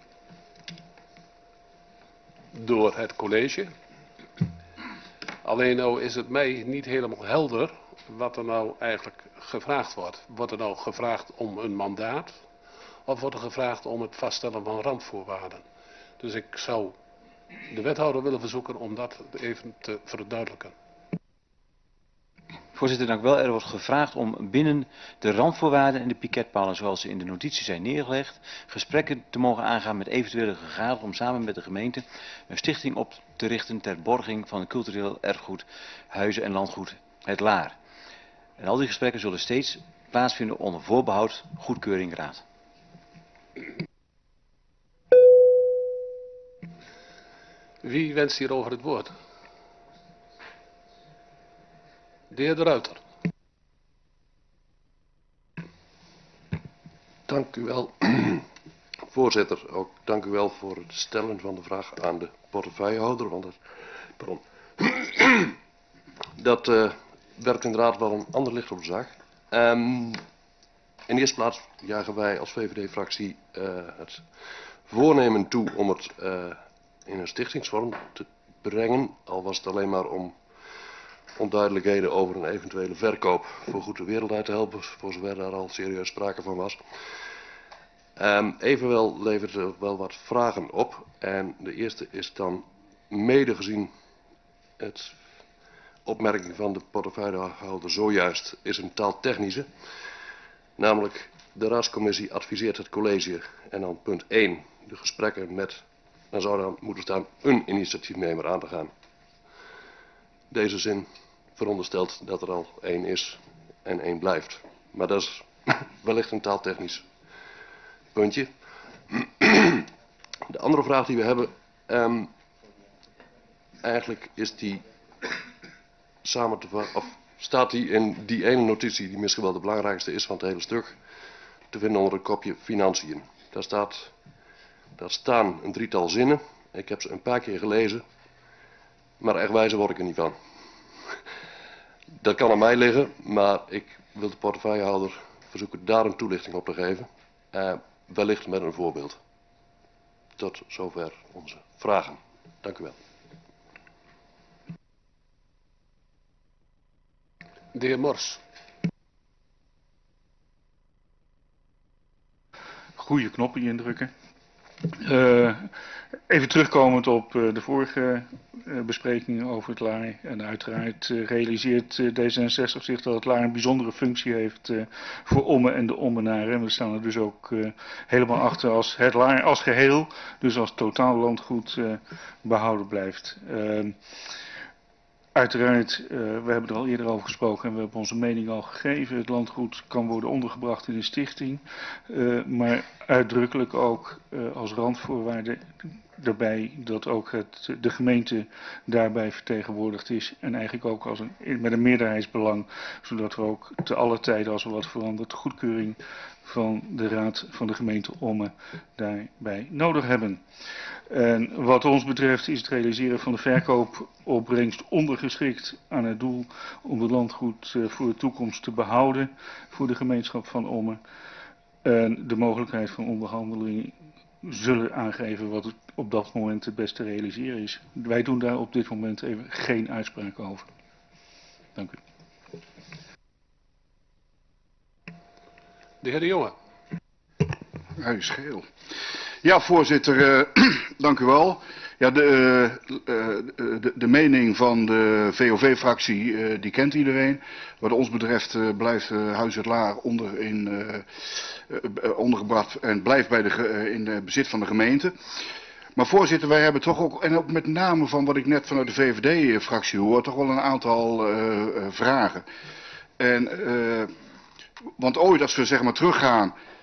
door het college. Alleen nou is het mij niet helemaal helder wat er nou eigenlijk gevraagd wordt. Wordt er nou gevraagd om een mandaat of wordt er gevraagd om het vaststellen van randvoorwaarden? Dus ik zou de wethouder willen verzoeken om dat even te verduidelijken. Voorzitter, dank u wel. Er wordt gevraagd om binnen de randvoorwaarden en de piketpalen zoals ze in de notitie zijn neergelegd, gesprekken te mogen aangaan met eventuele gegadigden om samen met de gemeente een stichting op te richten ter borging van het cultureel erfgoed, huizen en landgoed, het LAAR. En al die gesprekken zullen steeds plaatsvinden onder voorbehoud goedkeuring raad. Wie wenst hierover het woord? De heer De Ruiter. Dank u wel, voorzitter. Ook dank u wel voor het stellen van de vraag aan de portefeuillehouder. Want dat, pardon, dat uh, werkt inderdaad wel een ander licht op de zaak. Um, in de eerste plaats jagen wij als V V D-fractie uh, het voornemen toe om het uh, in een stichtingsvorm te brengen. Al was het alleen maar om onduidelijkheden over een eventuele verkoop voor goed de wereld uit te helpen, voor zover daar al serieus sprake van was. Um, evenwel levert er wel wat vragen op. En de eerste is dan mede gezien het opmerking van de portefeuillehouder zojuist is een taaltechnische. Namelijk de raadscommissie adviseert het college en dan punt één de gesprekken met, dan zou dan moeten staan een initiatiefnemer aan te gaan. Deze zin veronderstelt dat er al één is en één blijft. Maar dat is wellicht een taaltechnisch puntje. De andere vraag die we hebben, um, eigenlijk is die samen te vatten, of staat die in die ene notitie die misschien wel de belangrijkste is van het hele stuk, te vinden onder het kopje financiën. Daar staat, daar staan een drietal zinnen. Ik heb ze een paar keer gelezen, maar echt wijzer word ik er niet van. Dat kan aan mij liggen, maar ik wil de portefeuillehouder verzoeken daar een toelichting op te geven. Uh, wellicht met een voorbeeld. Tot zover onze vragen. Dank u wel. De heer Mors. Goede knoppen indrukken. Uh, even terugkomend op uh, de vorige uh, bespreking over het LAAR. En uiteraard uh, realiseert uh, D zesenzestig zich dat het LAAR een bijzondere functie heeft uh, voor Ommen en de Ommenaren. En we staan er dus ook uh, helemaal achter als het LAAR als geheel, dus als totaal landgoed uh, behouden blijft. Uh, Uiteraard, uh, we hebben er al eerder over gesproken en we hebben onze mening al gegeven. Het landgoed kan worden ondergebracht in een stichting, uh, maar uitdrukkelijk ook uh, als randvoorwaarde daarbij dat ook het, de gemeente daarbij vertegenwoordigd is. En eigenlijk ook als een, met een meerderheidsbelang, zodat we ook te alle tijden als er wat verandert, de goedkeuring van de raad van de gemeente Ommen daarbij nodig hebben. En wat ons betreft is het realiseren van de verkoopopbrengst ondergeschikt aan het doel om het landgoed voor de toekomst te behouden voor de gemeenschap van Ommen. En de mogelijkheid van onderhandeling zullen aangeven wat het op dat moment het beste realiseren is. Wij doen daar op dit moment even geen uitspraak over. Dank u. De heer De Jonge. Hij is geel. Ja, voorzitter, uh, dank u wel. Ja, de, uh, de, de mening van de V O V-fractie, uh, die kent iedereen. Wat ons betreft uh, blijft uh, Huis het Laar onder in, uh, uh, ondergebracht en blijft bij de, uh, in de bezit van de gemeente. Maar voorzitter, wij hebben toch ook, en ook met name van wat ik net vanuit de V V D-fractie hoor, toch wel een aantal uh, uh, vragen. En, uh, want ooit als we zeg maar teruggaan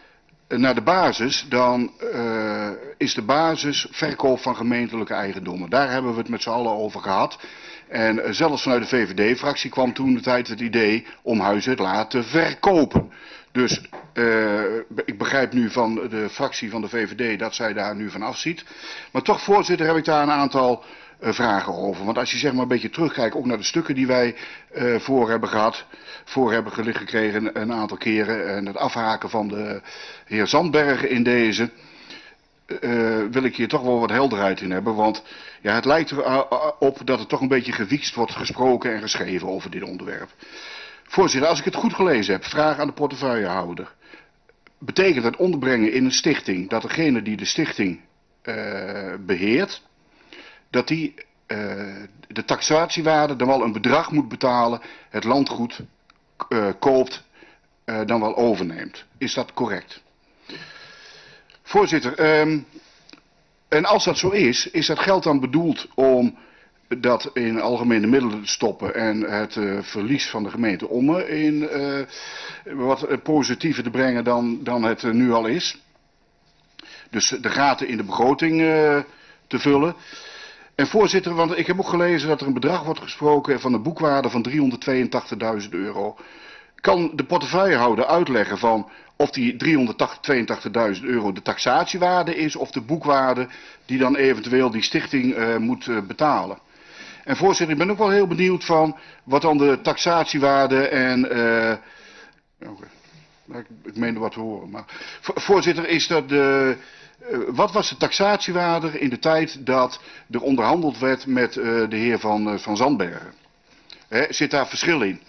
naar de basis, dan uh, is de basis verkoop van gemeentelijke eigendommen. Daar hebben we het met z'n allen over gehad. En uh, zelfs vanuit de V V D-fractie kwam toen de tijd het idee om Huizen het Laar te verkopen. Dus uh, ik begrijp nu van de fractie van de V V D dat zij daar nu van afziet. Maar toch, voorzitter, heb ik daar een aantal uh, vragen over. Want als je zeg maar een beetje terugkijkt, ook naar de stukken die wij uh, voor hebben gehad, voor hebben gelicht gekregen een aantal keren. En het afhaken van de heer Zandbergen in deze, uh, wil ik hier toch wel wat helderheid in hebben. Want ja, het lijkt erop dat er toch een beetje gewiekst wordt gesproken en geschreven over dit onderwerp. Voorzitter, als ik het goed gelezen heb, vraag aan de portefeuillehouder. Betekent het onderbrengen in een stichting dat degene die de stichting uh, beheert, dat die uh, de taxatiewaarde dan wel een bedrag moet betalen, het landgoed uh, koopt, uh, dan wel overneemt. Is dat correct? Voorzitter, um, en als dat zo is, is dat geld dan bedoeld om dat in algemene middelen te stoppen en het uh, verlies van de gemeente Ommen in uh, wat positiever te brengen dan, dan het uh, nu al is. Dus de gaten in de begroting uh, te vullen. En voorzitter, want ik heb ook gelezen dat er een bedrag wordt gesproken van een boekwaarde van driehonderdtweeëntachtigduizend euro. Kan de portefeuillehouder uitleggen van of die driehonderdtweeëntachtigduizend euro de taxatiewaarde is of de boekwaarde die dan eventueel die stichting uh, moet uh, betalen? En voorzitter, ik ben ook wel heel benieuwd van wat dan de taxatiewaarde en uh, okay. ik, ik meende wat te horen. Maar voorzitter, is dat de, uh, wat was de taxatiewaarde in de tijd dat er onderhandeld werd met uh, de heer van, uh, van Zandbergen? He, zit daar verschil in?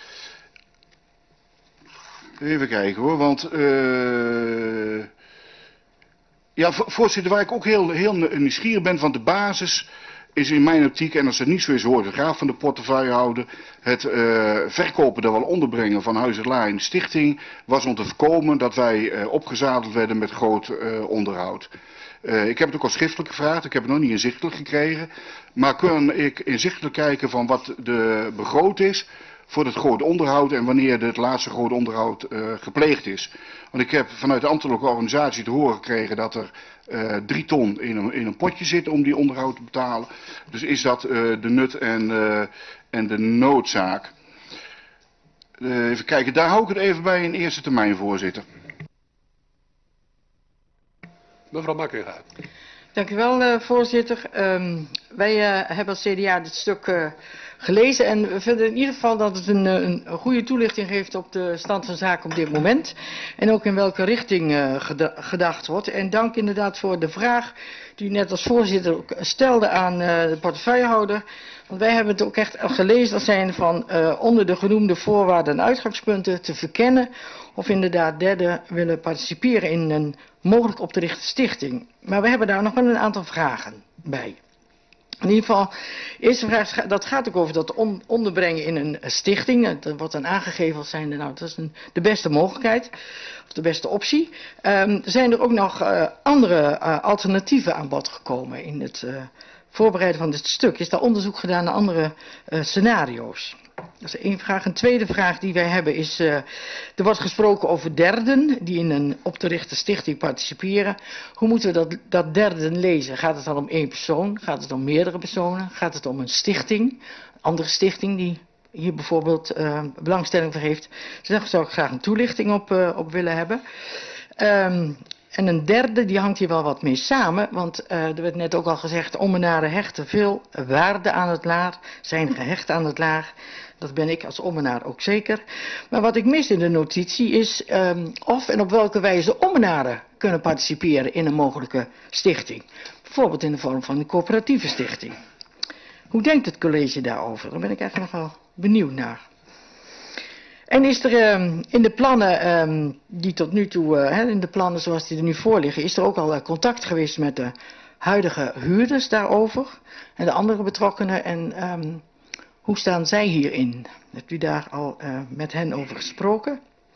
Even kijken hoor, want uh, ja, voorzitter, waar ik ook heel, heel nieuwsgierig ben van de basis is in mijn optiek, en als het niet zo is, hoor ik graag van de portefeuillehouder, het uh, verkopen, dat wel onderbrengen van Huizen het Laar in de stichting, was om te voorkomen dat wij uh, opgezadeld werden met groot uh, onderhoud. Uh, ik heb het ook al schriftelijk gevraagd, ik heb het nog niet inzichtelijk gekregen, maar kan ik inzichtelijk kijken van wat de begroot is voor het groot onderhoud en wanneer het laatste groot onderhoud uh, gepleegd is. Want ik heb vanuit de ambtelijke organisatie te horen gekregen dat er uh, drie ton in een, in een potje zit om die onderhoud te betalen. Dus is dat uh, de nut en, uh, en de noodzaak. Uh, even kijken, daar hou ik het even bij in eerste termijn, voorzitter. Mevrouw Makkinga. Dank u wel, uh, voorzitter. Um, wij uh, hebben als C D A dit stuk uh, gelezen en we vinden in ieder geval dat het een, een, een goede toelichting geeft op de stand van zaken op dit moment. En ook in welke richting uh, gedacht wordt. En dank inderdaad voor de vraag die u net als voorzitter ook stelde aan uh, de portefeuillehouder. Want wij hebben het ook echt gelezen als zijn van uh, onder de genoemde voorwaarden en uitgangspunten te verkennen of inderdaad derden willen participeren in een mogelijk op te richten stichting. Maar we hebben daar nog wel een aantal vragen bij. In ieder geval, de eerste vraag, dat gaat ook over dat on, onderbrengen in een stichting. Dat wordt dan aangegeven als zijnde, nou, dat is een, de beste mogelijkheid, of de beste optie. Um, zijn er ook nog uh, andere uh, alternatieven aan bod gekomen in het uh, voorbereiden van dit stuk? Is daar onderzoek gedaan naar andere uh, scenario's? Dat is één vraag. Een tweede vraag die wij hebben is, uh, er wordt gesproken over derden die in een op te richten stichting participeren. Hoe moeten we dat, dat derden lezen? Gaat het dan om één persoon? Gaat het om meerdere personen? Gaat het om een stichting? Een andere stichting die hier bijvoorbeeld uh, belangstelling voor heeft? Dus daar zou ik graag een toelichting op, uh, op willen hebben. Um, En een derde, die hangt hier wel wat mee samen, want uh, er werd net ook al gezegd, Ommenaren hechten veel waarde aan het Laar, zijn gehecht aan het Laar. Dat ben ik als Ommenaar ook zeker. Maar wat ik mis in de notitie is um, of en op welke wijze Ommenaren kunnen participeren in een mogelijke stichting. Bijvoorbeeld in de vorm van een coöperatieve stichting. Hoe denkt het college daarover? Daar ben ik eigenlijk nog wel benieuwd naar. En is er um, in de plannen um, die tot nu toe, uh, hè, in de plannen zoals die er nu voor liggen, is er ook al uh, contact geweest met de huidige huurders daarover en de andere betrokkenen en um, hoe staan zij hierin? Hebt u daar al uh, met hen over gesproken?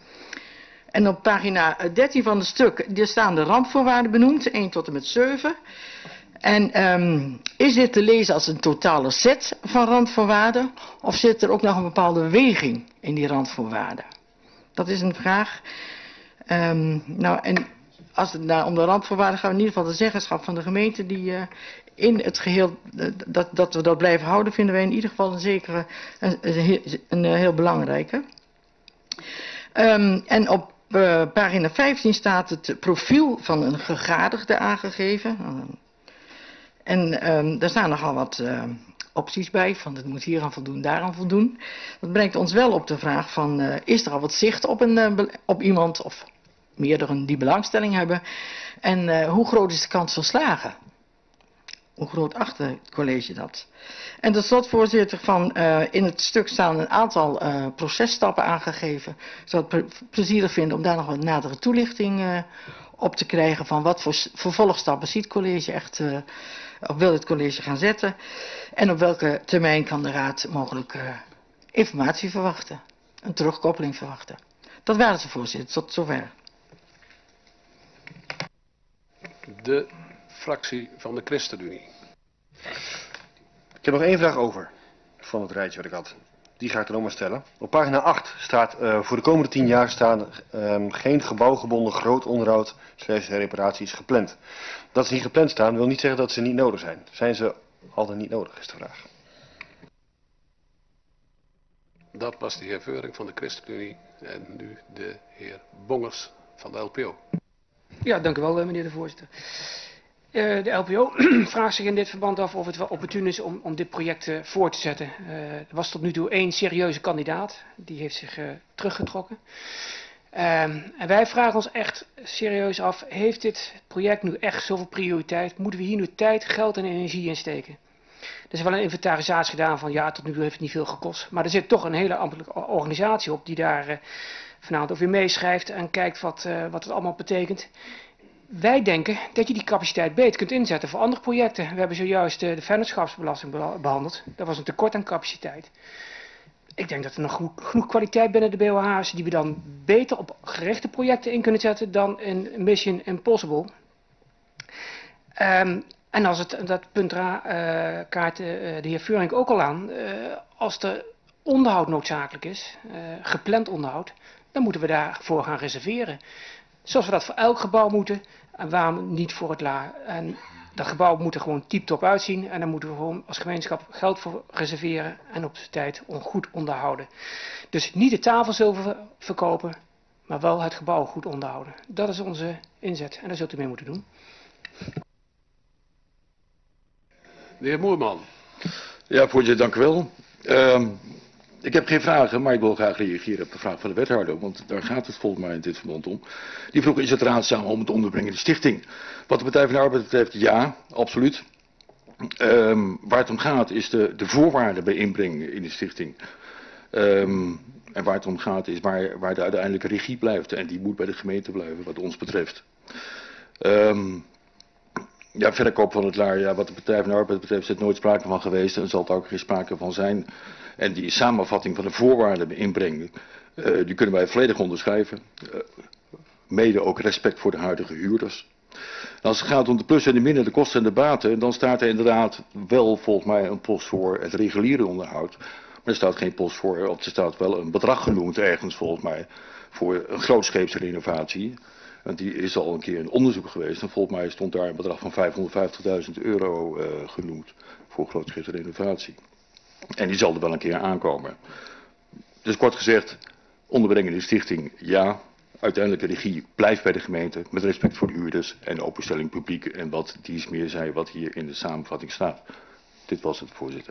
En op pagina dertien van het stuk, daar staan de randvoorwaarden benoemd, één tot en met zeven. En um, is dit te lezen als een totale set van randvoorwaarden of zit er ook nog een bepaalde weging in die randvoorwaarden? Dat is een vraag. Um, nou, en als het nou om de randvoorwaarden gaat, in ieder geval de zeggenschap van de gemeente die uh, in het geheel, uh, dat, dat we dat blijven houden, vinden wij in ieder geval een zekere, een, een, een, een heel belangrijke. Um, en op uh, pagina vijftien staat het profiel van een gegadigde aangegeven. Uh, en um, daar staan nogal wat uh, opties bij, van het moet hier aan voldoen, daar aan voldoen. Dat brengt ons wel op de vraag van, uh, is er al wat zicht op, een, uh, op iemand of meerdere die belangstelling hebben? En uh, hoe groot is de kans van slagen? Hoe groot acht het college dat? En tot slot, voorzitter, van, uh, in het stuk staan een aantal uh, processtappen aangegeven. Ik zou het plezierig vinden om daar nog wat nadere toelichting uh, op te krijgen van wat voor vervolgstappen ziet het college echt, uh, of wil het college gaan zetten. En op welke termijn kan de raad mogelijk uh, informatie verwachten, een terugkoppeling verwachten. Dat waren ze, voorzitter, tot zover. De fractie van de ChristenUnie. Ik heb nog één vraag over van het rijtje wat ik had. Die ga ik dan ook maar stellen. Op pagina acht staat uh, voor de komende tien jaar staan um, geen gebouwgebonden groot onderhoud slash reparaties gepland. Dat ze niet gepland staan wil niet zeggen dat ze niet nodig zijn. Zijn ze altijd niet nodig, is de vraag. Dat was de heer Veuring van de ChristenUnie en nu de heer Bongers van de L P O. Ja, dank u wel, meneer de voorzitter. Uh, de L P O vraagt zich in dit verband af of het wel opportun is om, om dit project uh, voor te zetten. Uh, er was tot nu toe één serieuze kandidaat, die heeft zich uh, teruggetrokken. Uh, en wij vragen ons echt serieus af, heeft dit project nu echt zoveel prioriteit? Moeten we hier nu tijd, geld en energie in steken? Er is wel een inventarisatie gedaan van ja, tot nu toe heeft het niet veel gekost. Maar er zit toch een hele ambtelijke organisatie op die daar uh, vanavond ook weer meeschrijft en kijkt wat, uh, wat het allemaal betekent. Wij denken dat je die capaciteit beter kunt inzetten voor andere projecten. We hebben zojuist de vennootschapsbelasting behandeld. Dat was een tekort aan capaciteit. Ik denk dat er nog genoeg, genoeg kwaliteit binnen de B O H is die we dan beter op gerichte projecten in kunnen zetten dan in Mission Impossible. Um, en als het, dat punt ra, uh, kaart uh, de heer Veuring ook al aan, uh, als er onderhoud noodzakelijk is, uh, gepland onderhoud, dan moeten we daarvoor gaan reserveren. Zoals we dat voor elk gebouw moeten. En waarom niet voor het la. En dat gebouw moet er gewoon tip-top uitzien. En daar moeten we gewoon als gemeenschap geld voor reserveren. En op de tijd goed onderhouden. Dus niet de tafel verkopen. Maar wel het gebouw goed onderhouden. Dat is onze inzet. En daar zult u mee moeten doen. De heer Moerman. Ja, voorzitter, dank u wel. Uh, Ik heb geen vragen, maar ik wil graag reageren op de vraag van de wethouder, want daar gaat het volgens mij in dit verband om. Die vroeg, is het raadzaam om het onderbrengen in de stichting? Wat de Partij van de Arbeid betreft, ja, absoluut. Um, waar het om gaat is de, de voorwaarden bij inbreng in de stichting. Um, en waar het om gaat is waar, waar de uiteindelijke regie blijft en die moet bij de gemeente blijven wat ons betreft. Um, Ja, verkoop van het laar, ja, wat de Partij van de Arbeid betreft is er nooit sprake van geweest en zal er ook geen sprake van zijn. En die samenvatting van de voorwaarden bij inbreng, uh, die kunnen wij volledig onderschrijven. Uh, mede ook respect voor de huidige huurders. En als het gaat om de plus en de min, de kosten en de baten, dan staat er inderdaad wel volgens mij een post voor het reguliere onderhoud. Maar er staat geen post voor, of er staat wel een bedrag genoemd ergens volgens mij, voor een grootscheepse renovatie. Want die is al een keer een onderzoek geweest en volgens mij stond daar een bedrag van vijfhonderdvijftigduizend euro uh, genoemd voor grootscheepse renovatie. En die zal er wel een keer aankomen. Dus kort gezegd, onderbrengen in de stichting, ja. Uiteindelijke regie blijft bij de gemeente met respect voor de huurders en openstelling publiek en wat dies meer zei wat hier in de samenvatting staat. Dit was het, voorzitter.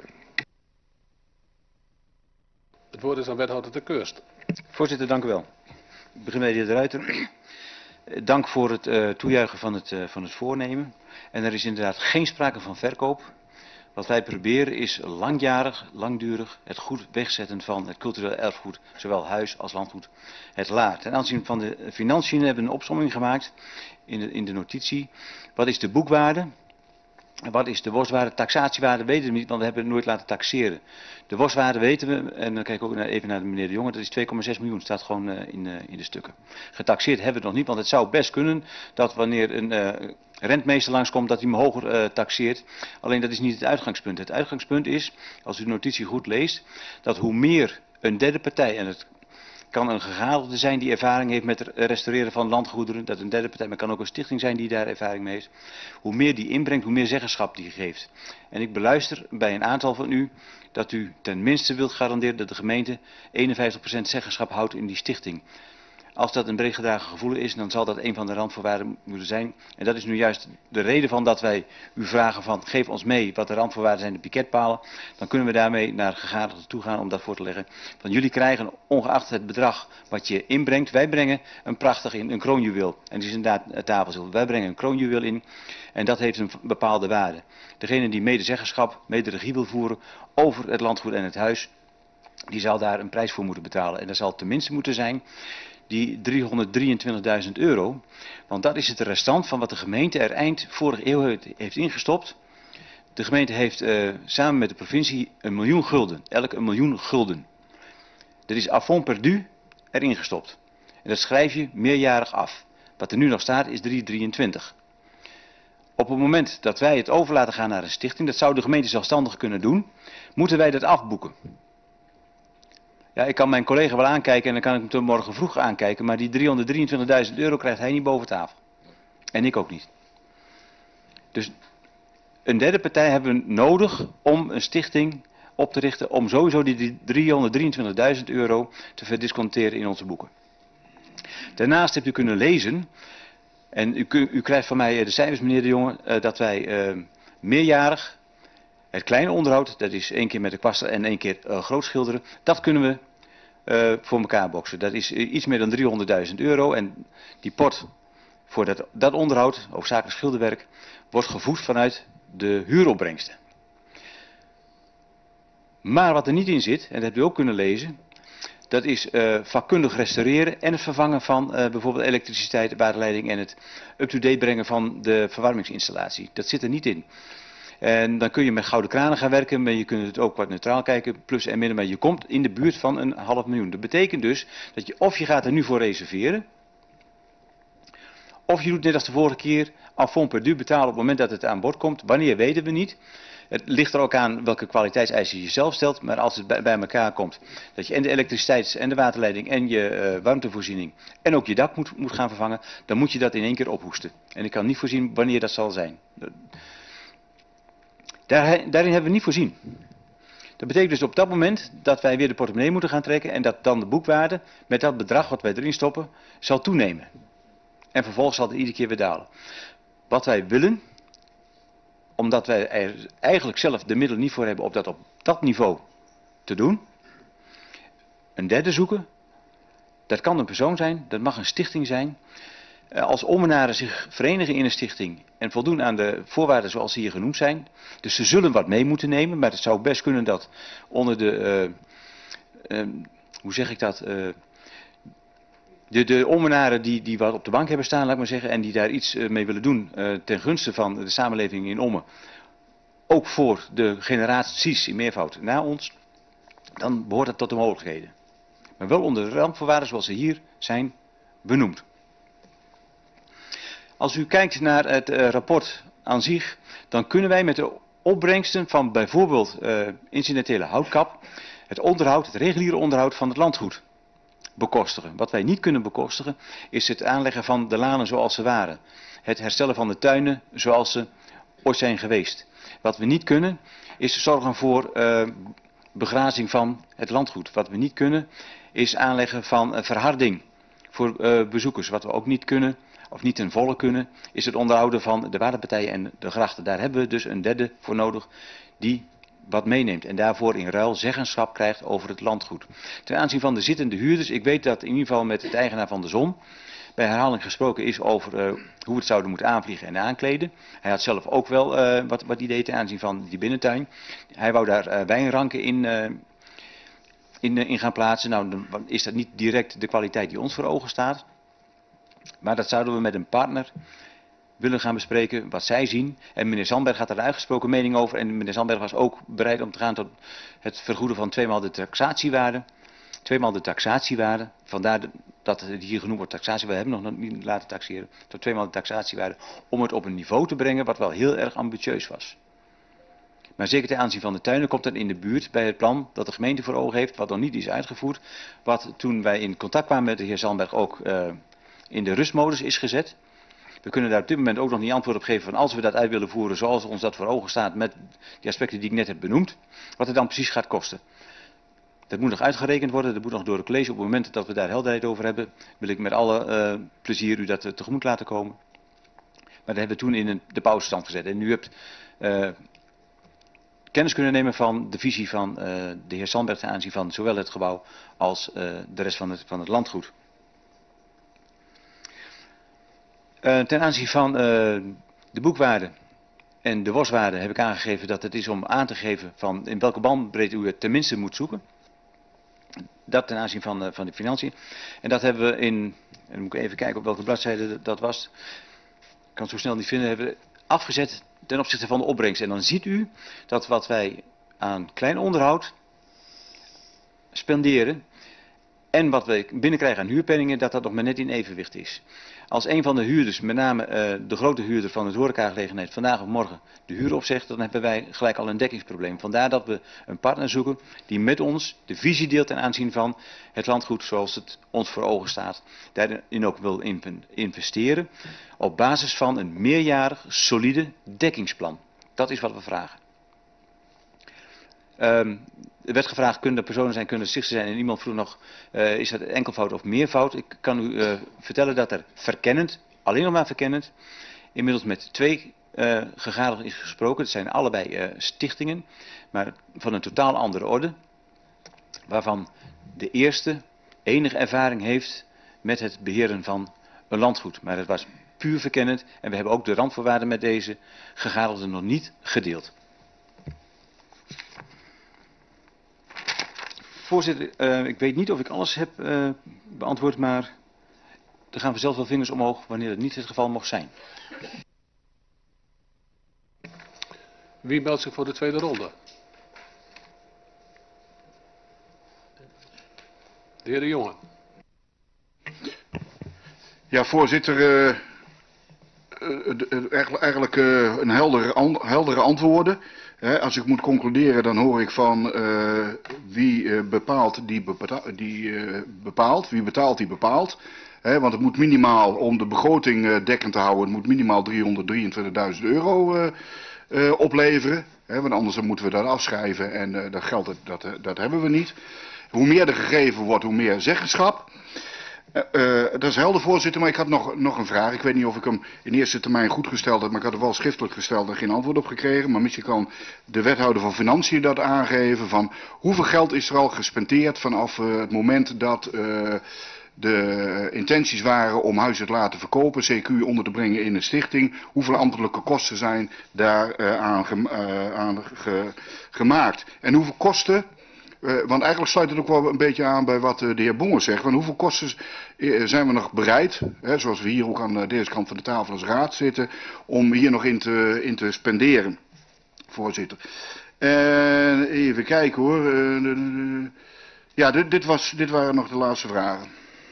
Het woord is aan wethouder de Keurst. Voorzitter, dank u wel. Ik begin bij de heer De Ruiter. Dank voor het uh, toejuichen van het, uh, van het voornemen. En er is inderdaad geen sprake van verkoop. Wat wij proberen is langjarig, langdurig het goed wegzetten van het cultureel erfgoed, zowel huis als landgoed, het laar. Ten aanzien van de financiën hebben we een opsomming gemaakt in de, in de notitie. Wat is de boekwaarde? Wat is de worstwaarde? Taxatiewaarde weten we niet, want we hebben het nooit laten taxeren. De worstwaarde weten we, en dan kijk ik ook naar, even naar de meneer De Jonge, dat is twee komma zes miljoen, staat gewoon uh, in, uh, in de stukken. Getaxeerd hebben we het nog niet, want het zou best kunnen dat wanneer een uh, rentmeester langskomt, dat hij hem hoger uh, taxeert. Alleen dat is niet het uitgangspunt. Het uitgangspunt is, als u de notitie goed leest, dat hoe meer een derde partij, en het kan een gegadigde zijn die ervaring heeft met het restaureren van landgoederen. Dat is een derde partij, maar kan ook een stichting zijn die daar ervaring mee heeft. Hoe meer die inbrengt, hoe meer zeggenschap die geeft. En ik beluister bij een aantal van u dat u tenminste wilt garanderen dat de gemeente eenenvijftig procent zeggenschap houdt in die stichting. Als dat een breed gedragen gevoel is, dan zal dat een van de randvoorwaarden moeten zijn. En dat is nu juist de reden van dat wij u vragen van geef ons mee wat de randvoorwaarden zijn, de piketpalen. Dan kunnen we daarmee naar gegadigden toe gaan om dat voor te leggen. Want jullie krijgen, ongeacht het bedrag wat je inbrengt, wij brengen een prachtig in, een kroonjuweel. En die is inderdaad het tafelzilver. Wij brengen een kroonjuweel in en dat heeft een bepaalde waarde. Degene die medezeggenschap, mede regie wil voeren over het landgoed en het huis, die zal daar een prijs voor moeten betalen. En dat zal tenminste moeten zijn die driehonderddrieëntwintigduizend euro. Want dat is het restant van wat de gemeente er eind vorige eeuw heeft ingestopt. De gemeente heeft uh, samen met de provincie een miljoen gulden. Elk een miljoen gulden. Dat is à fond perdu erin gestopt. En dat schrijf je meerjarig af. Wat er nu nog staat is driehonderddrieëntwintig. Op het moment dat wij het over laten gaan naar een stichting, dat zou de gemeente zelfstandig kunnen doen, moeten wij dat afboeken. Ja, ik kan mijn collega wel aankijken en dan kan ik hem tot morgen vroeg aankijken, maar die driehonderddrieëntwintigduizend euro krijgt hij niet boven tafel. En ik ook niet. Dus een derde partij hebben we nodig om een stichting op te richten, om sowieso die driehonderddrieëntwintigduizend euro te verdisconteren in onze boeken. Daarnaast hebt u kunnen lezen, en u, u krijgt van mij de cijfers, meneer de Jonge, dat wij uh, meerjarig het kleine onderhoud, dat is één keer met de kwasten en één keer uh, groot schilderen, dat kunnen we uh, voor elkaar boksen. Dat is uh, iets meer dan driehonderdduizend euro en die pot voor dat, dat onderhoud, hoofdzakelijk schilderwerk, wordt gevoed vanuit de huuropbrengsten. Maar wat er niet in zit, en dat hebt u ook kunnen lezen, dat is uh, vakkundig restaureren en het vervangen van uh, bijvoorbeeld elektriciteit, waterleiding en het up-to-date brengen van de verwarmingsinstallatie. Dat zit er niet in. En dan kun je met gouden kranen gaan werken, maar je kunt het ook wat neutraal kijken, plus en min, maar je komt in de buurt van een half miljoen. Dat betekent dus dat je of je gaat er nu voor reserveren, of je doet net als de vorige keer à fond perdu betalen op het moment dat het aan bod komt. Wanneer weten we niet. Het ligt er ook aan welke kwaliteitseisen je zelf stelt, maar als het bij, bij elkaar komt, dat je en de elektriciteits- en de waterleiding en je uh, warmtevoorziening en ook je dak moet, moet gaan vervangen, dan moet je dat in één keer ophoesten. En ik kan niet voorzien wanneer dat zal zijn. Daar, daarin hebben we niet voorzien. Dat betekent dus op dat moment dat wij weer de portemonnee moeten gaan trekken en dat dan de boekwaarde met dat bedrag wat wij erin stoppen zal toenemen. En vervolgens zal het iedere keer weer dalen. Wat wij willen, omdat wij er eigenlijk zelf de middelen niet voor hebben om dat op dat niveau te doen, een derde zoeken. Dat kan een persoon zijn, dat mag een stichting zijn. Als ommenaren zich verenigen in een stichting en voldoen aan de voorwaarden zoals hier genoemd zijn. Dus ze zullen wat mee moeten nemen, maar het zou best kunnen dat onder de, uh, uh, hoe zeg ik dat, uh, de, de ommenaren die, die wat op de bank hebben staan, laat ik maar zeggen, en die daar iets uh, mee willen doen uh, ten gunste van de samenleving in Ommen. Ook voor de generaties in meervoud na ons, dan behoort dat tot de mogelijkheden. Maar wel onder de randvoorwaarden zoals ze hier zijn benoemd. Als u kijkt naar het uh, rapport aan zich, dan kunnen wij met de opbrengsten van bijvoorbeeld uh, incidentele houtkap het onderhoud, het reguliere onderhoud van het landgoed bekostigen. Wat wij niet kunnen bekostigen is het aanleggen van de lanen zoals ze waren. Het herstellen van de tuinen zoals ze ooit zijn geweest. Wat we niet kunnen is zorgen voor uh, begrazing van het landgoed. Wat we niet kunnen is aanleggen van uh, verharding voor uh, bezoekers. Wat we ook niet kunnen, of niet ten volle kunnen, is het onderhouden van de waterpartijen en de grachten. Daar hebben we dus een derde voor nodig die wat meeneemt en daarvoor in ruil zeggenschap krijgt over het landgoed. Ten aanzien van de zittende huurders, ik weet dat in ieder geval met het eigenaar van de Zon bij herhaling gesproken is over uh, hoe we het zouden moeten aanvliegen en aankleden. Hij had zelf ook wel uh, wat, wat idee ten aanzien van die binnentuin. Hij wou daar uh, wijnranken in, uh, in, uh, in gaan plaatsen. Nou, dan is dat niet direct de kwaliteit die ons voor ogen staat. Maar dat zouden we met een partner willen gaan bespreken, wat zij zien. En meneer Zandberg had daar een uitgesproken mening over. En meneer Zandberg was ook bereid om te gaan tot het vergoeden van tweemaal de taxatiewaarde. Tweemaal de taxatiewaarde. Vandaar dat het hier genoemd wordt taxatie. We hebben nog niet laten taxeren. Tot tweemaal de taxatiewaarde. Om het op een niveau te brengen wat wel heel erg ambitieus was. Maar zeker ten aanzien van de tuinen komt dat in de buurt bij het plan dat de gemeente voor ogen heeft, wat nog niet is uitgevoerd. Wat toen wij in contact kwamen met de heer Zandberg ook uh, in de rustmodus is gezet. We kunnen daar op dit moment ook nog niet antwoord op geven van als we dat uit willen voeren zoals ons dat voor ogen staat met die aspecten die ik net heb benoemd, wat het dan precies gaat kosten. Dat moet nog uitgerekend worden, dat moet nog door het college. Op het moment dat we daar helderheid over hebben, wil ik met alle uh, plezier u dat uh, tegemoet laten komen. Maar dat hebben we toen in een, de pauzestand gezet. En u hebt uh, kennis kunnen nemen van de visie van uh, de heer Zandberg ten aanzien van zowel het gebouw als uh, de rest van het, van het landgoed. Uh, ten aanzien van uh, de boekwaarde en de waswaarde heb ik aangegeven dat het is om aan te geven van in welke bandbreedte u het tenminste moet zoeken. Dat ten aanzien van, uh, van de financiën. En dat hebben we in, en dan moet ik even kijken op welke bladzijde dat was. Ik kan het zo snel niet vinden, hebben we afgezet ten opzichte van de opbrengst. En dan ziet u dat wat wij aan klein onderhoud spenderen en wat we binnenkrijgen aan huurpenningen, dat dat nog maar net in evenwicht is. Als een van de huurders, met name uh, de grote huurder van het horecagelegenheid, vandaag of morgen de huur opzegt, dan hebben wij gelijk al een dekkingsprobleem. Vandaar dat we een partner zoeken die met ons de visie deelt ten aanzien van het landgoed zoals het ons voor ogen staat. Daarin ook wil investeren op basis van een meerjarig solide dekkingsplan. Dat is wat we vragen. Um, er werd gevraagd, kunnen er personen zijn, kunnen er stichters zijn en iemand vroeg nog, uh, is dat enkelvoud of meervoud? Ik kan u uh, vertellen dat er verkennend, alleen nog maar verkennend, inmiddels met twee uh, gegadigden is gesproken. Het zijn allebei uh, stichtingen, maar van een totaal andere orde, waarvan de eerste enige ervaring heeft met het beheren van een landgoed. Maar het was puur verkennend en we hebben ook de randvoorwaarden met deze gegadigden nog niet gedeeld. Voorzitter, uh, ik weet niet of ik alles heb uh, beantwoord, maar er gaan vanzelf wel vingers omhoog wanneer het niet het geval mocht zijn. Wie meldt zich voor de tweede ronde? De heer De Jonge. Ja, voorzitter, uh, uh, uh, eigenlijk uh, een heldere, an heldere antwoorden. He, als ik moet concluderen, dan hoor ik van uh, wie uh, bepaalt, die, bepa die uh, bepaalt, wie betaalt, die bepaalt. He, want het moet minimaal, om de begroting uh, dekkend te houden, het moet minimaal driehonderddrieëntwintigduizend euro uh, uh, opleveren. He, want anders dan moeten we dat afschrijven en uh, dat geld, dat, dat hebben we niet. Hoe meer er gegeven wordt, hoe meer zeggenschap. Uh, uh, dat is helder, voorzitter, maar ik had nog, nog een vraag. Ik weet niet of ik hem in eerste termijn goed gesteld heb, maar ik had het wel schriftelijk gesteld en geen antwoord op gekregen. Maar misschien kan de wethouder van Financiën dat aangeven. Van hoeveel geld is er al gespendeerd vanaf uh, het moment dat uh, de intenties waren om huis te laten verkopen, C Q onder te brengen in een stichting. Hoeveel ambtelijke kosten zijn daar uh, aan, ge, uh, aan ge, gemaakt? En hoeveel kosten... Uh, want eigenlijk sluit het ook wel een beetje aan bij wat uh, de heer Bonger zegt. Want hoeveel kosten uh, zijn we nog bereid, hè, zoals we hier ook aan uh, deze kant van de tafel als raad zitten, om hier nog in te, in te spenderen, voorzitter. Uh, even kijken hoor. Uh, uh, uh, ja, dit, dit, was, dit waren nog de laatste vragen.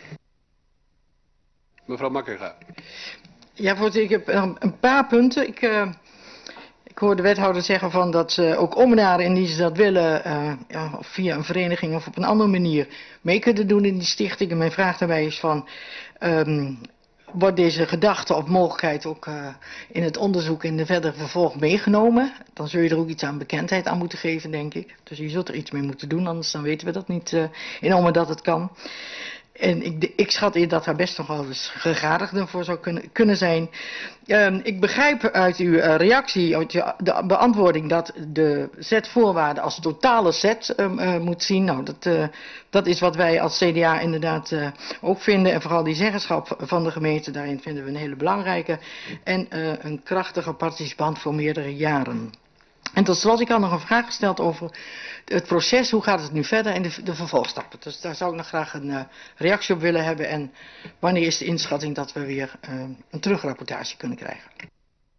Mevrouw Makkinga. Ja, voorzitter, ik heb een, een paar punten. Ik... Uh... Ik hoor de wethouder zeggen van dat ze ook omnaren indien ze dat willen, uh, ja, of via een vereniging of op een andere manier mee kunnen doen in die stichting. En mijn vraag daarbij is van, um, wordt deze gedachte of mogelijkheid ook uh, in het onderzoek in de verdere vervolg meegenomen? Dan zul je er ook iets aan bekendheid aan moeten geven, denk ik. Dus je zult er iets mee moeten doen, anders dan weten we dat niet uh, enorm dat het kan. En ik, ik schat in dat daar best nog wel eens gegadigden voor zou kunnen, kunnen zijn. Um, ik begrijp uit uw uh, reactie, uit uw, de beantwoording, dat de zetvoorwaarden als totale set um, uh, moet zien. Nou, dat, uh, dat is wat wij als C D A inderdaad uh, ook vinden. En vooral die zeggenschap van de gemeente, daarin vinden we een hele belangrijke. En uh, een krachtige participant voor meerdere jaren. En tot slot, ik had nog een vraag gesteld over het proces. Hoe gaat het nu verder en de, de vervolgstappen? Dus daar zou ik nog graag een uh, reactie op willen hebben. En wanneer is de inschatting dat we weer uh, een terugrapportage kunnen krijgen?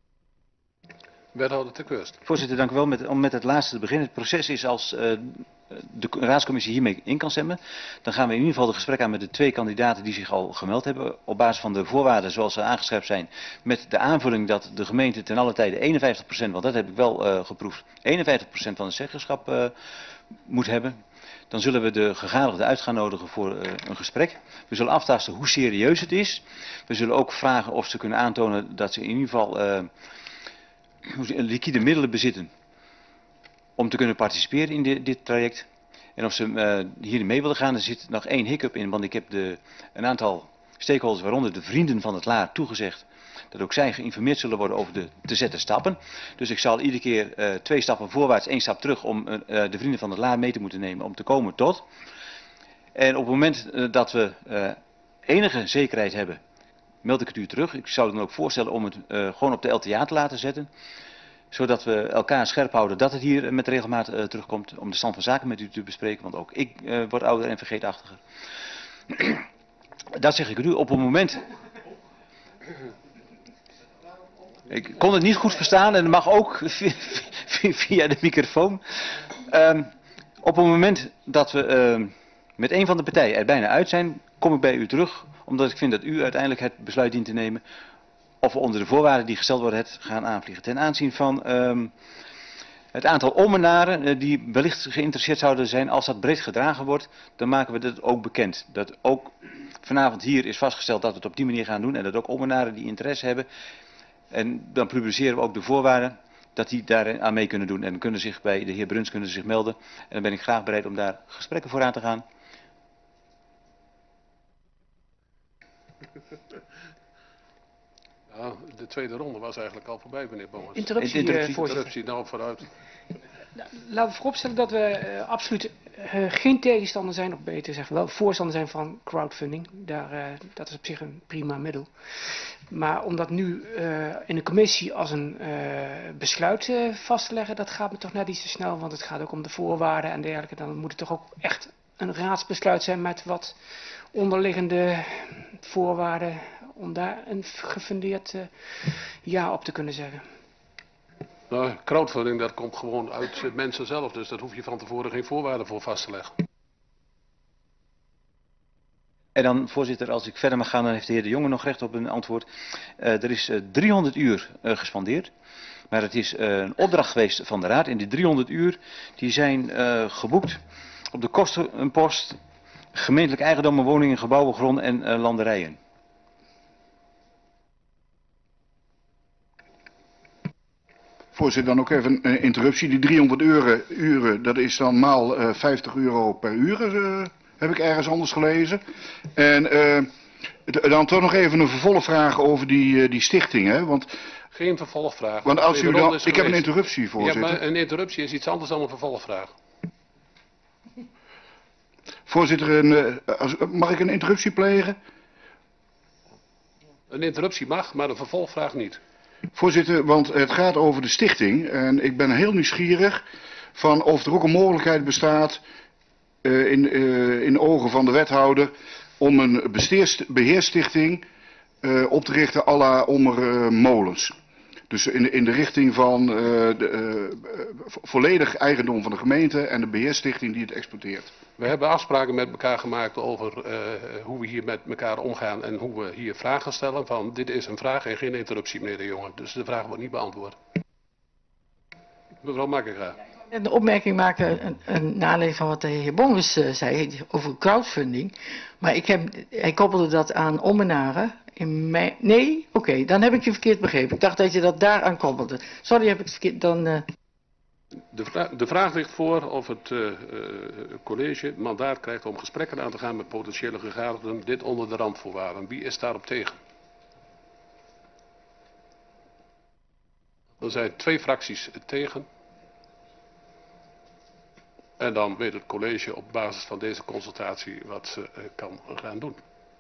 Wethouder Ter Keurst. Voorzitter, dank u wel. Met, om met het laatste te beginnen. Het proces is als uh, de raadscommissie hiermee in kan stemmen, dan gaan we in ieder geval de gesprekken aan met de twee kandidaten die zich al gemeld hebben. Op basis van de voorwaarden zoals ze aangescherpt zijn. Met de aanvulling dat de gemeente ten alle tijde eenenvijftig procent, want dat heb ik wel uh, geproefd, eenenvijftig procent van het zeggenschap uh, moet hebben. Dan zullen we de gegadigden uit gaan nodigen voor uh, een gesprek. We zullen aftasten hoe serieus het is. We zullen ook vragen of ze kunnen aantonen dat ze in ieder geval uh, liquide middelen bezitten om te kunnen participeren in dit, dit traject. En of ze uh, hierin mee willen gaan, er zit nog één hiccup in, want ik heb de, een aantal stakeholders, waaronder de vrienden van het Laar, toegezegd dat ook zij geïnformeerd zullen worden over de te zetten stappen. Dus ik zal iedere keer uh, twee stappen voorwaarts, één stap terug om uh, de vrienden van het Laar mee te moeten nemen om te komen tot. En op het moment uh, dat we uh, enige zekerheid hebben, meld ik het u terug. Ik zou dan ook voorstellen om het uh, gewoon op de L T A te laten zetten. Zodat we elkaar scherp houden dat het hier met regelmaat uh, terugkomt. Om de stand van zaken met u te bespreken. Want ook ik uh, word ouder en vergeetachtiger. Dat zeg ik u op het moment. Ik kon het niet goed verstaan en dat mag ook via de microfoon. Um, op het moment dat we uh, met een van de partijen er bijna uit zijn, kom ik bij u terug. Omdat ik vind dat u uiteindelijk het besluit dient te nemen. Of we onder de voorwaarden die gesteld worden het gaan aanvliegen. Ten aanzien van um, het aantal ommenaren uh, die wellicht geïnteresseerd zouden zijn als dat breed gedragen wordt. Dan maken we dat ook bekend. Dat ook vanavond hier is vastgesteld dat we het op die manier gaan doen. En dat ook ommenaren die interesse hebben. En dan publiceren we ook de voorwaarden dat die daar aan mee kunnen doen. En dan kunnen zich bij de heer Bruns kunnen ze zich melden. En dan ben ik graag bereid om daar gesprekken voor aan te gaan. Ja, de tweede ronde was eigenlijk al voorbij, meneer Bongers. Interruptie, Interruptie, uh, voorzitter. interruptie, nou vooruit. Laten we vooropstellen dat we uh, absoluut uh, geen tegenstander zijn, of beter zeggen, wel voorstander zijn van crowdfunding. Daar, uh, dat is op zich een prima middel. Maar om dat nu uh, in de commissie als een uh, besluit uh, vast te leggen, dat gaat me toch net iets te snel. Want het gaat ook om de voorwaarden en dergelijke. Dan moet het toch ook echt een raadsbesluit zijn met wat onderliggende voorwaarden om daar een gefundeerd uh, ja op te kunnen zeggen. Nou, crowdfunding dat komt gewoon uit uh, mensen zelf, dus daar hoef je van tevoren geen voorwaarden voor vast te leggen. En dan, voorzitter, als ik verder mag gaan, dan heeft de heer De Jonge nog recht op een antwoord. Uh, er is uh, driehonderd uur uh, gespandeerd. Maar het is uh, een opdracht geweest van de Raad. En die driehonderd uur die zijn uh, geboekt op de kostenpost gemeentelijk eigendom, woningen, gebouwen, grond en uh, landerijen. Voorzitter, dan ook even een interruptie. Die driehonderd uren, uren dat is dan maal uh, vijftig euro per uur, uh, heb ik ergens anders gelezen. En uh, dan toch nog even een vervolgvraag over die, uh, die stichting, hè? Want, geen vervolgvraag. Want als u dan, ik heb een interruptie, voorzitter. Ja, maar een interruptie is iets anders dan een vervolgvraag. Voorzitter, een, uh, als, mag ik een interruptie plegen? Een interruptie mag, maar een vervolgvraag niet. Voorzitter, want het gaat over de stichting en ik ben heel nieuwsgierig van of er ook een mogelijkheid bestaat uh, in, uh, in de ogen van de wethouder om een beheerstichting uh, op te richten à la Ommer uh, Molens. Dus in de, in de richting van uh, de, uh, volledig eigendom van de gemeente en de beheerstichting die het exploiteert. We hebben afspraken met elkaar gemaakt over uh, hoe we hier met elkaar omgaan en hoe we hier vragen stellen. Van dit is een vraag en geen interruptie, meneer De Jonge. Dus de vraag wordt niet beantwoord. Mevrouw Makkenga. Een opmerking maken, een, een naleiding van wat de heer Bongers uh, zei over crowdfunding. Maar ik heb, hij koppelde dat aan ommenaren. In mei, nee? Oké, okay, dan heb ik je verkeerd begrepen. Ik dacht dat je dat daar aan koppelde. Sorry, heb ik het verkeerd, dan... Uh... De, vra de vraag ligt voor of het uh, uh, college mandaat krijgt om gesprekken aan te gaan met potentiële gegadigden, dit onder de randvoorwaarden. Wie is daarop tegen? Er zijn twee fracties tegen. En dan weet het college op basis van deze consultatie wat ze uh, kan gaan doen.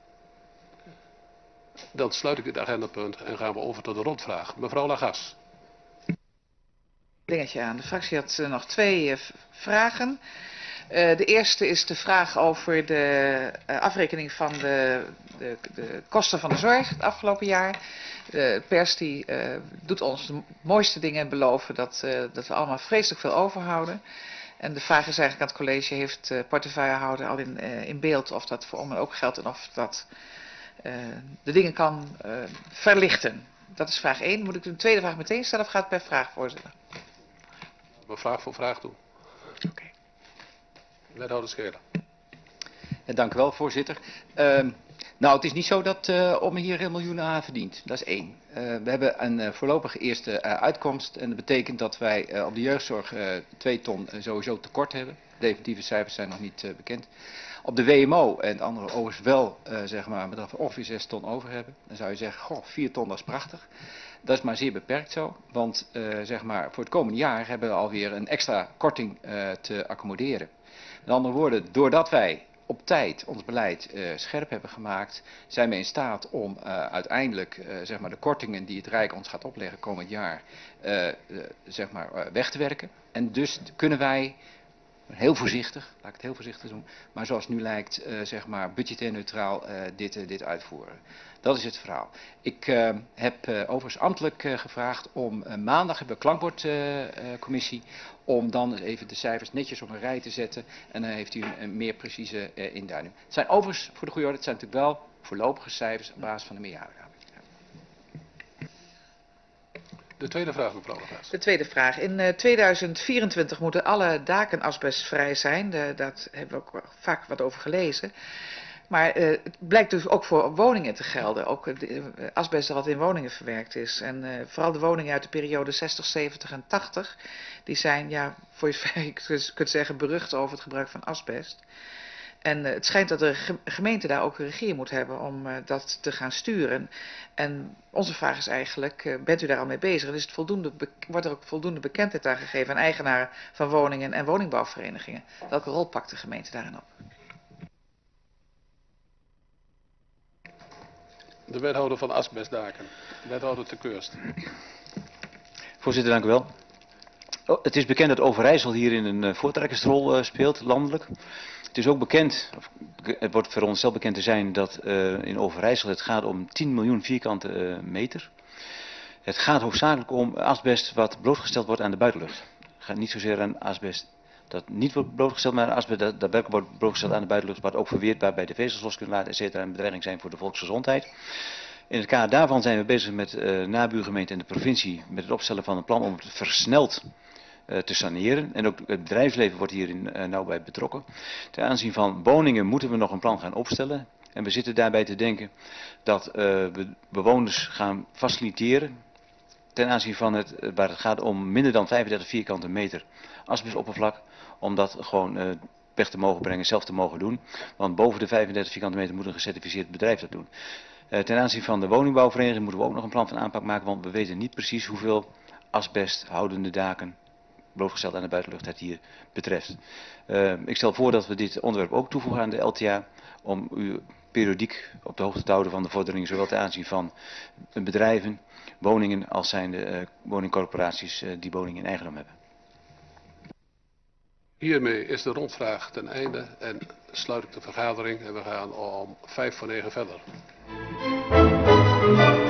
Dan sluit ik het agendapunt en gaan we over tot de rondvraag. Mevrouw Lagas. Dingetje aan. De fractie had uh, nog twee uh, vragen. Uh, de eerste is de vraag over de uh, afrekening van de, de, de kosten van de zorg het afgelopen jaar. De pers die uh, doet ons de mooiste dingen beloven dat, uh, dat we allemaal vreselijk veel overhouden. En de vraag is eigenlijk aan het college, heeft de portefeuillehouder al in, uh, in beeld of dat voor Ommen ook geldt en of dat uh, de dingen kan uh, verlichten? Dat is vraag één. Moet ik een tweede vraag meteen stellen of gaat het per vraag, voorzitter? We vraag voor vraag doen. Oké. Okay. Wethouder Schelen. Ja, dank u wel, voorzitter. Uh, nou, het is niet zo dat uh, Ommen hier een miljoen aan verdient. Dat is één. Uh, we hebben een uh, voorlopige eerste uh, uitkomst. En dat betekent dat wij uh, op de jeugdzorg uh, twee ton uh, sowieso tekort hebben. Definitieve cijfers zijn nog niet uh, bekend. Op de W M O en de andere O's wel, uh, zeg maar, dat we ongeveer zes ton over hebben. Dan zou je zeggen, goh, vier ton, dat is prachtig. Dat is maar zeer beperkt zo. Want uh, zeg maar, voor het komende jaar hebben we alweer een extra korting uh, te accommoderen. Met andere woorden, doordat wij op tijd ons beleid uh, scherp hebben gemaakt, zijn we in staat om uh, uiteindelijk uh, zeg maar de kortingen die het Rijk ons gaat opleggen komend jaar uh, uh, zeg maar, uh, weg te werken. En dus kunnen wij heel voorzichtig, laat ik het heel voorzichtig doen, maar zoals het nu lijkt, uh, zeg maar budgetair neutraal uh, dit, uh, dit uitvoeren. Dat is het verhaal. Ik uh, heb uh, overigens ambtelijk uh, gevraagd om uh, maandag hebben we een klankbordcommissie uh, uh, om dan even de cijfers netjes op een rij te zetten en dan heeft u een, een meer precieze uh, induiding. Het zijn overigens, voor de goede orde, het zijn natuurlijk wel voorlopige cijfers op basis van de meerjarenraming. De tweede vraag, mevrouw Lagaas. De tweede vraag. In uh, tweeduizend vierentwintig moeten alle daken asbestvrij zijn. De, dat hebben we ook vaak wat over gelezen. Maar uh, het blijkt dus ook voor woningen te gelden. Ook de, uh, asbest wat in woningen verwerkt is. En uh, vooral de woningen uit de periode zestig, zeventig en tachtig. Die zijn, ja, voor je ver kunt zeggen, berucht over het gebruik van asbest. En uh, het schijnt dat de gemeente daar ook regie moet hebben om uh, dat te gaan sturen. En onze vraag is eigenlijk, uh, bent u daar al mee bezig? En is het voldoende, wordt er ook voldoende bekendheid aan gegeven aan eigenaren van woningen en woningbouwverenigingen? Welke rol pakt de gemeente daarin op? De wethouder van asbestdaken, wethouder Te Keurst. Voorzitter, dank u wel. Oh, het is bekend dat Overijssel hierin een uh, voortrekkersrol uh, speelt, landelijk. Het is ook bekend, of, het wordt verondersteld bekend te zijn, dat uh, in Overijssel het gaat om tien miljoen vierkante uh, meter. Het gaat hoofdzakelijk om asbest wat blootgesteld wordt aan de buitenlucht. Het gaat niet zozeer aan asbest dat niet wordt blootgesteld, maar asbest dat, dat werkelijk wordt blootgesteld aan de buitenlucht, wat ook verweerbaar bij de vezels los kunnen laten, et cetera, en bedreiging zijn voor de volksgezondheid. In het kader daarvan zijn we bezig met uh, nabuurgemeente en de provincie met het opstellen van een plan om het versneld uh, te saneren. En ook het bedrijfsleven wordt hierin uh, nauw bij betrokken. Ten aanzien van woningen moeten we nog een plan gaan opstellen. En we zitten daarbij te denken dat uh, we bewoners gaan faciliteren ten aanzien van het, uh, waar het gaat om minder dan vijfendertig vierkante meter asbestoppervlak, om dat gewoon uh, weg te mogen brengen, zelf te mogen doen. Want boven de vijfendertig vierkante meter moet een gecertificeerd bedrijf dat doen. Uh, ten aanzien van de woningbouwvereniging moeten we ook nog een plan van aanpak maken, want we weten niet precies hoeveel asbesthoudende daken blootgesteld aan de buitenlucht het hier betreft. Uh, ik stel voor dat we dit onderwerp ook toevoegen aan de L T A, om u periodiek op de hoogte te houden van de vorderingen, zowel ten aanzien van bedrijven, woningen, als zijn de uh, woningcorporaties uh, die woningen in eigendom hebben. Hiermee is de rondvraag ten einde en sluit ik de vergadering en we gaan om vijf voor negen verder.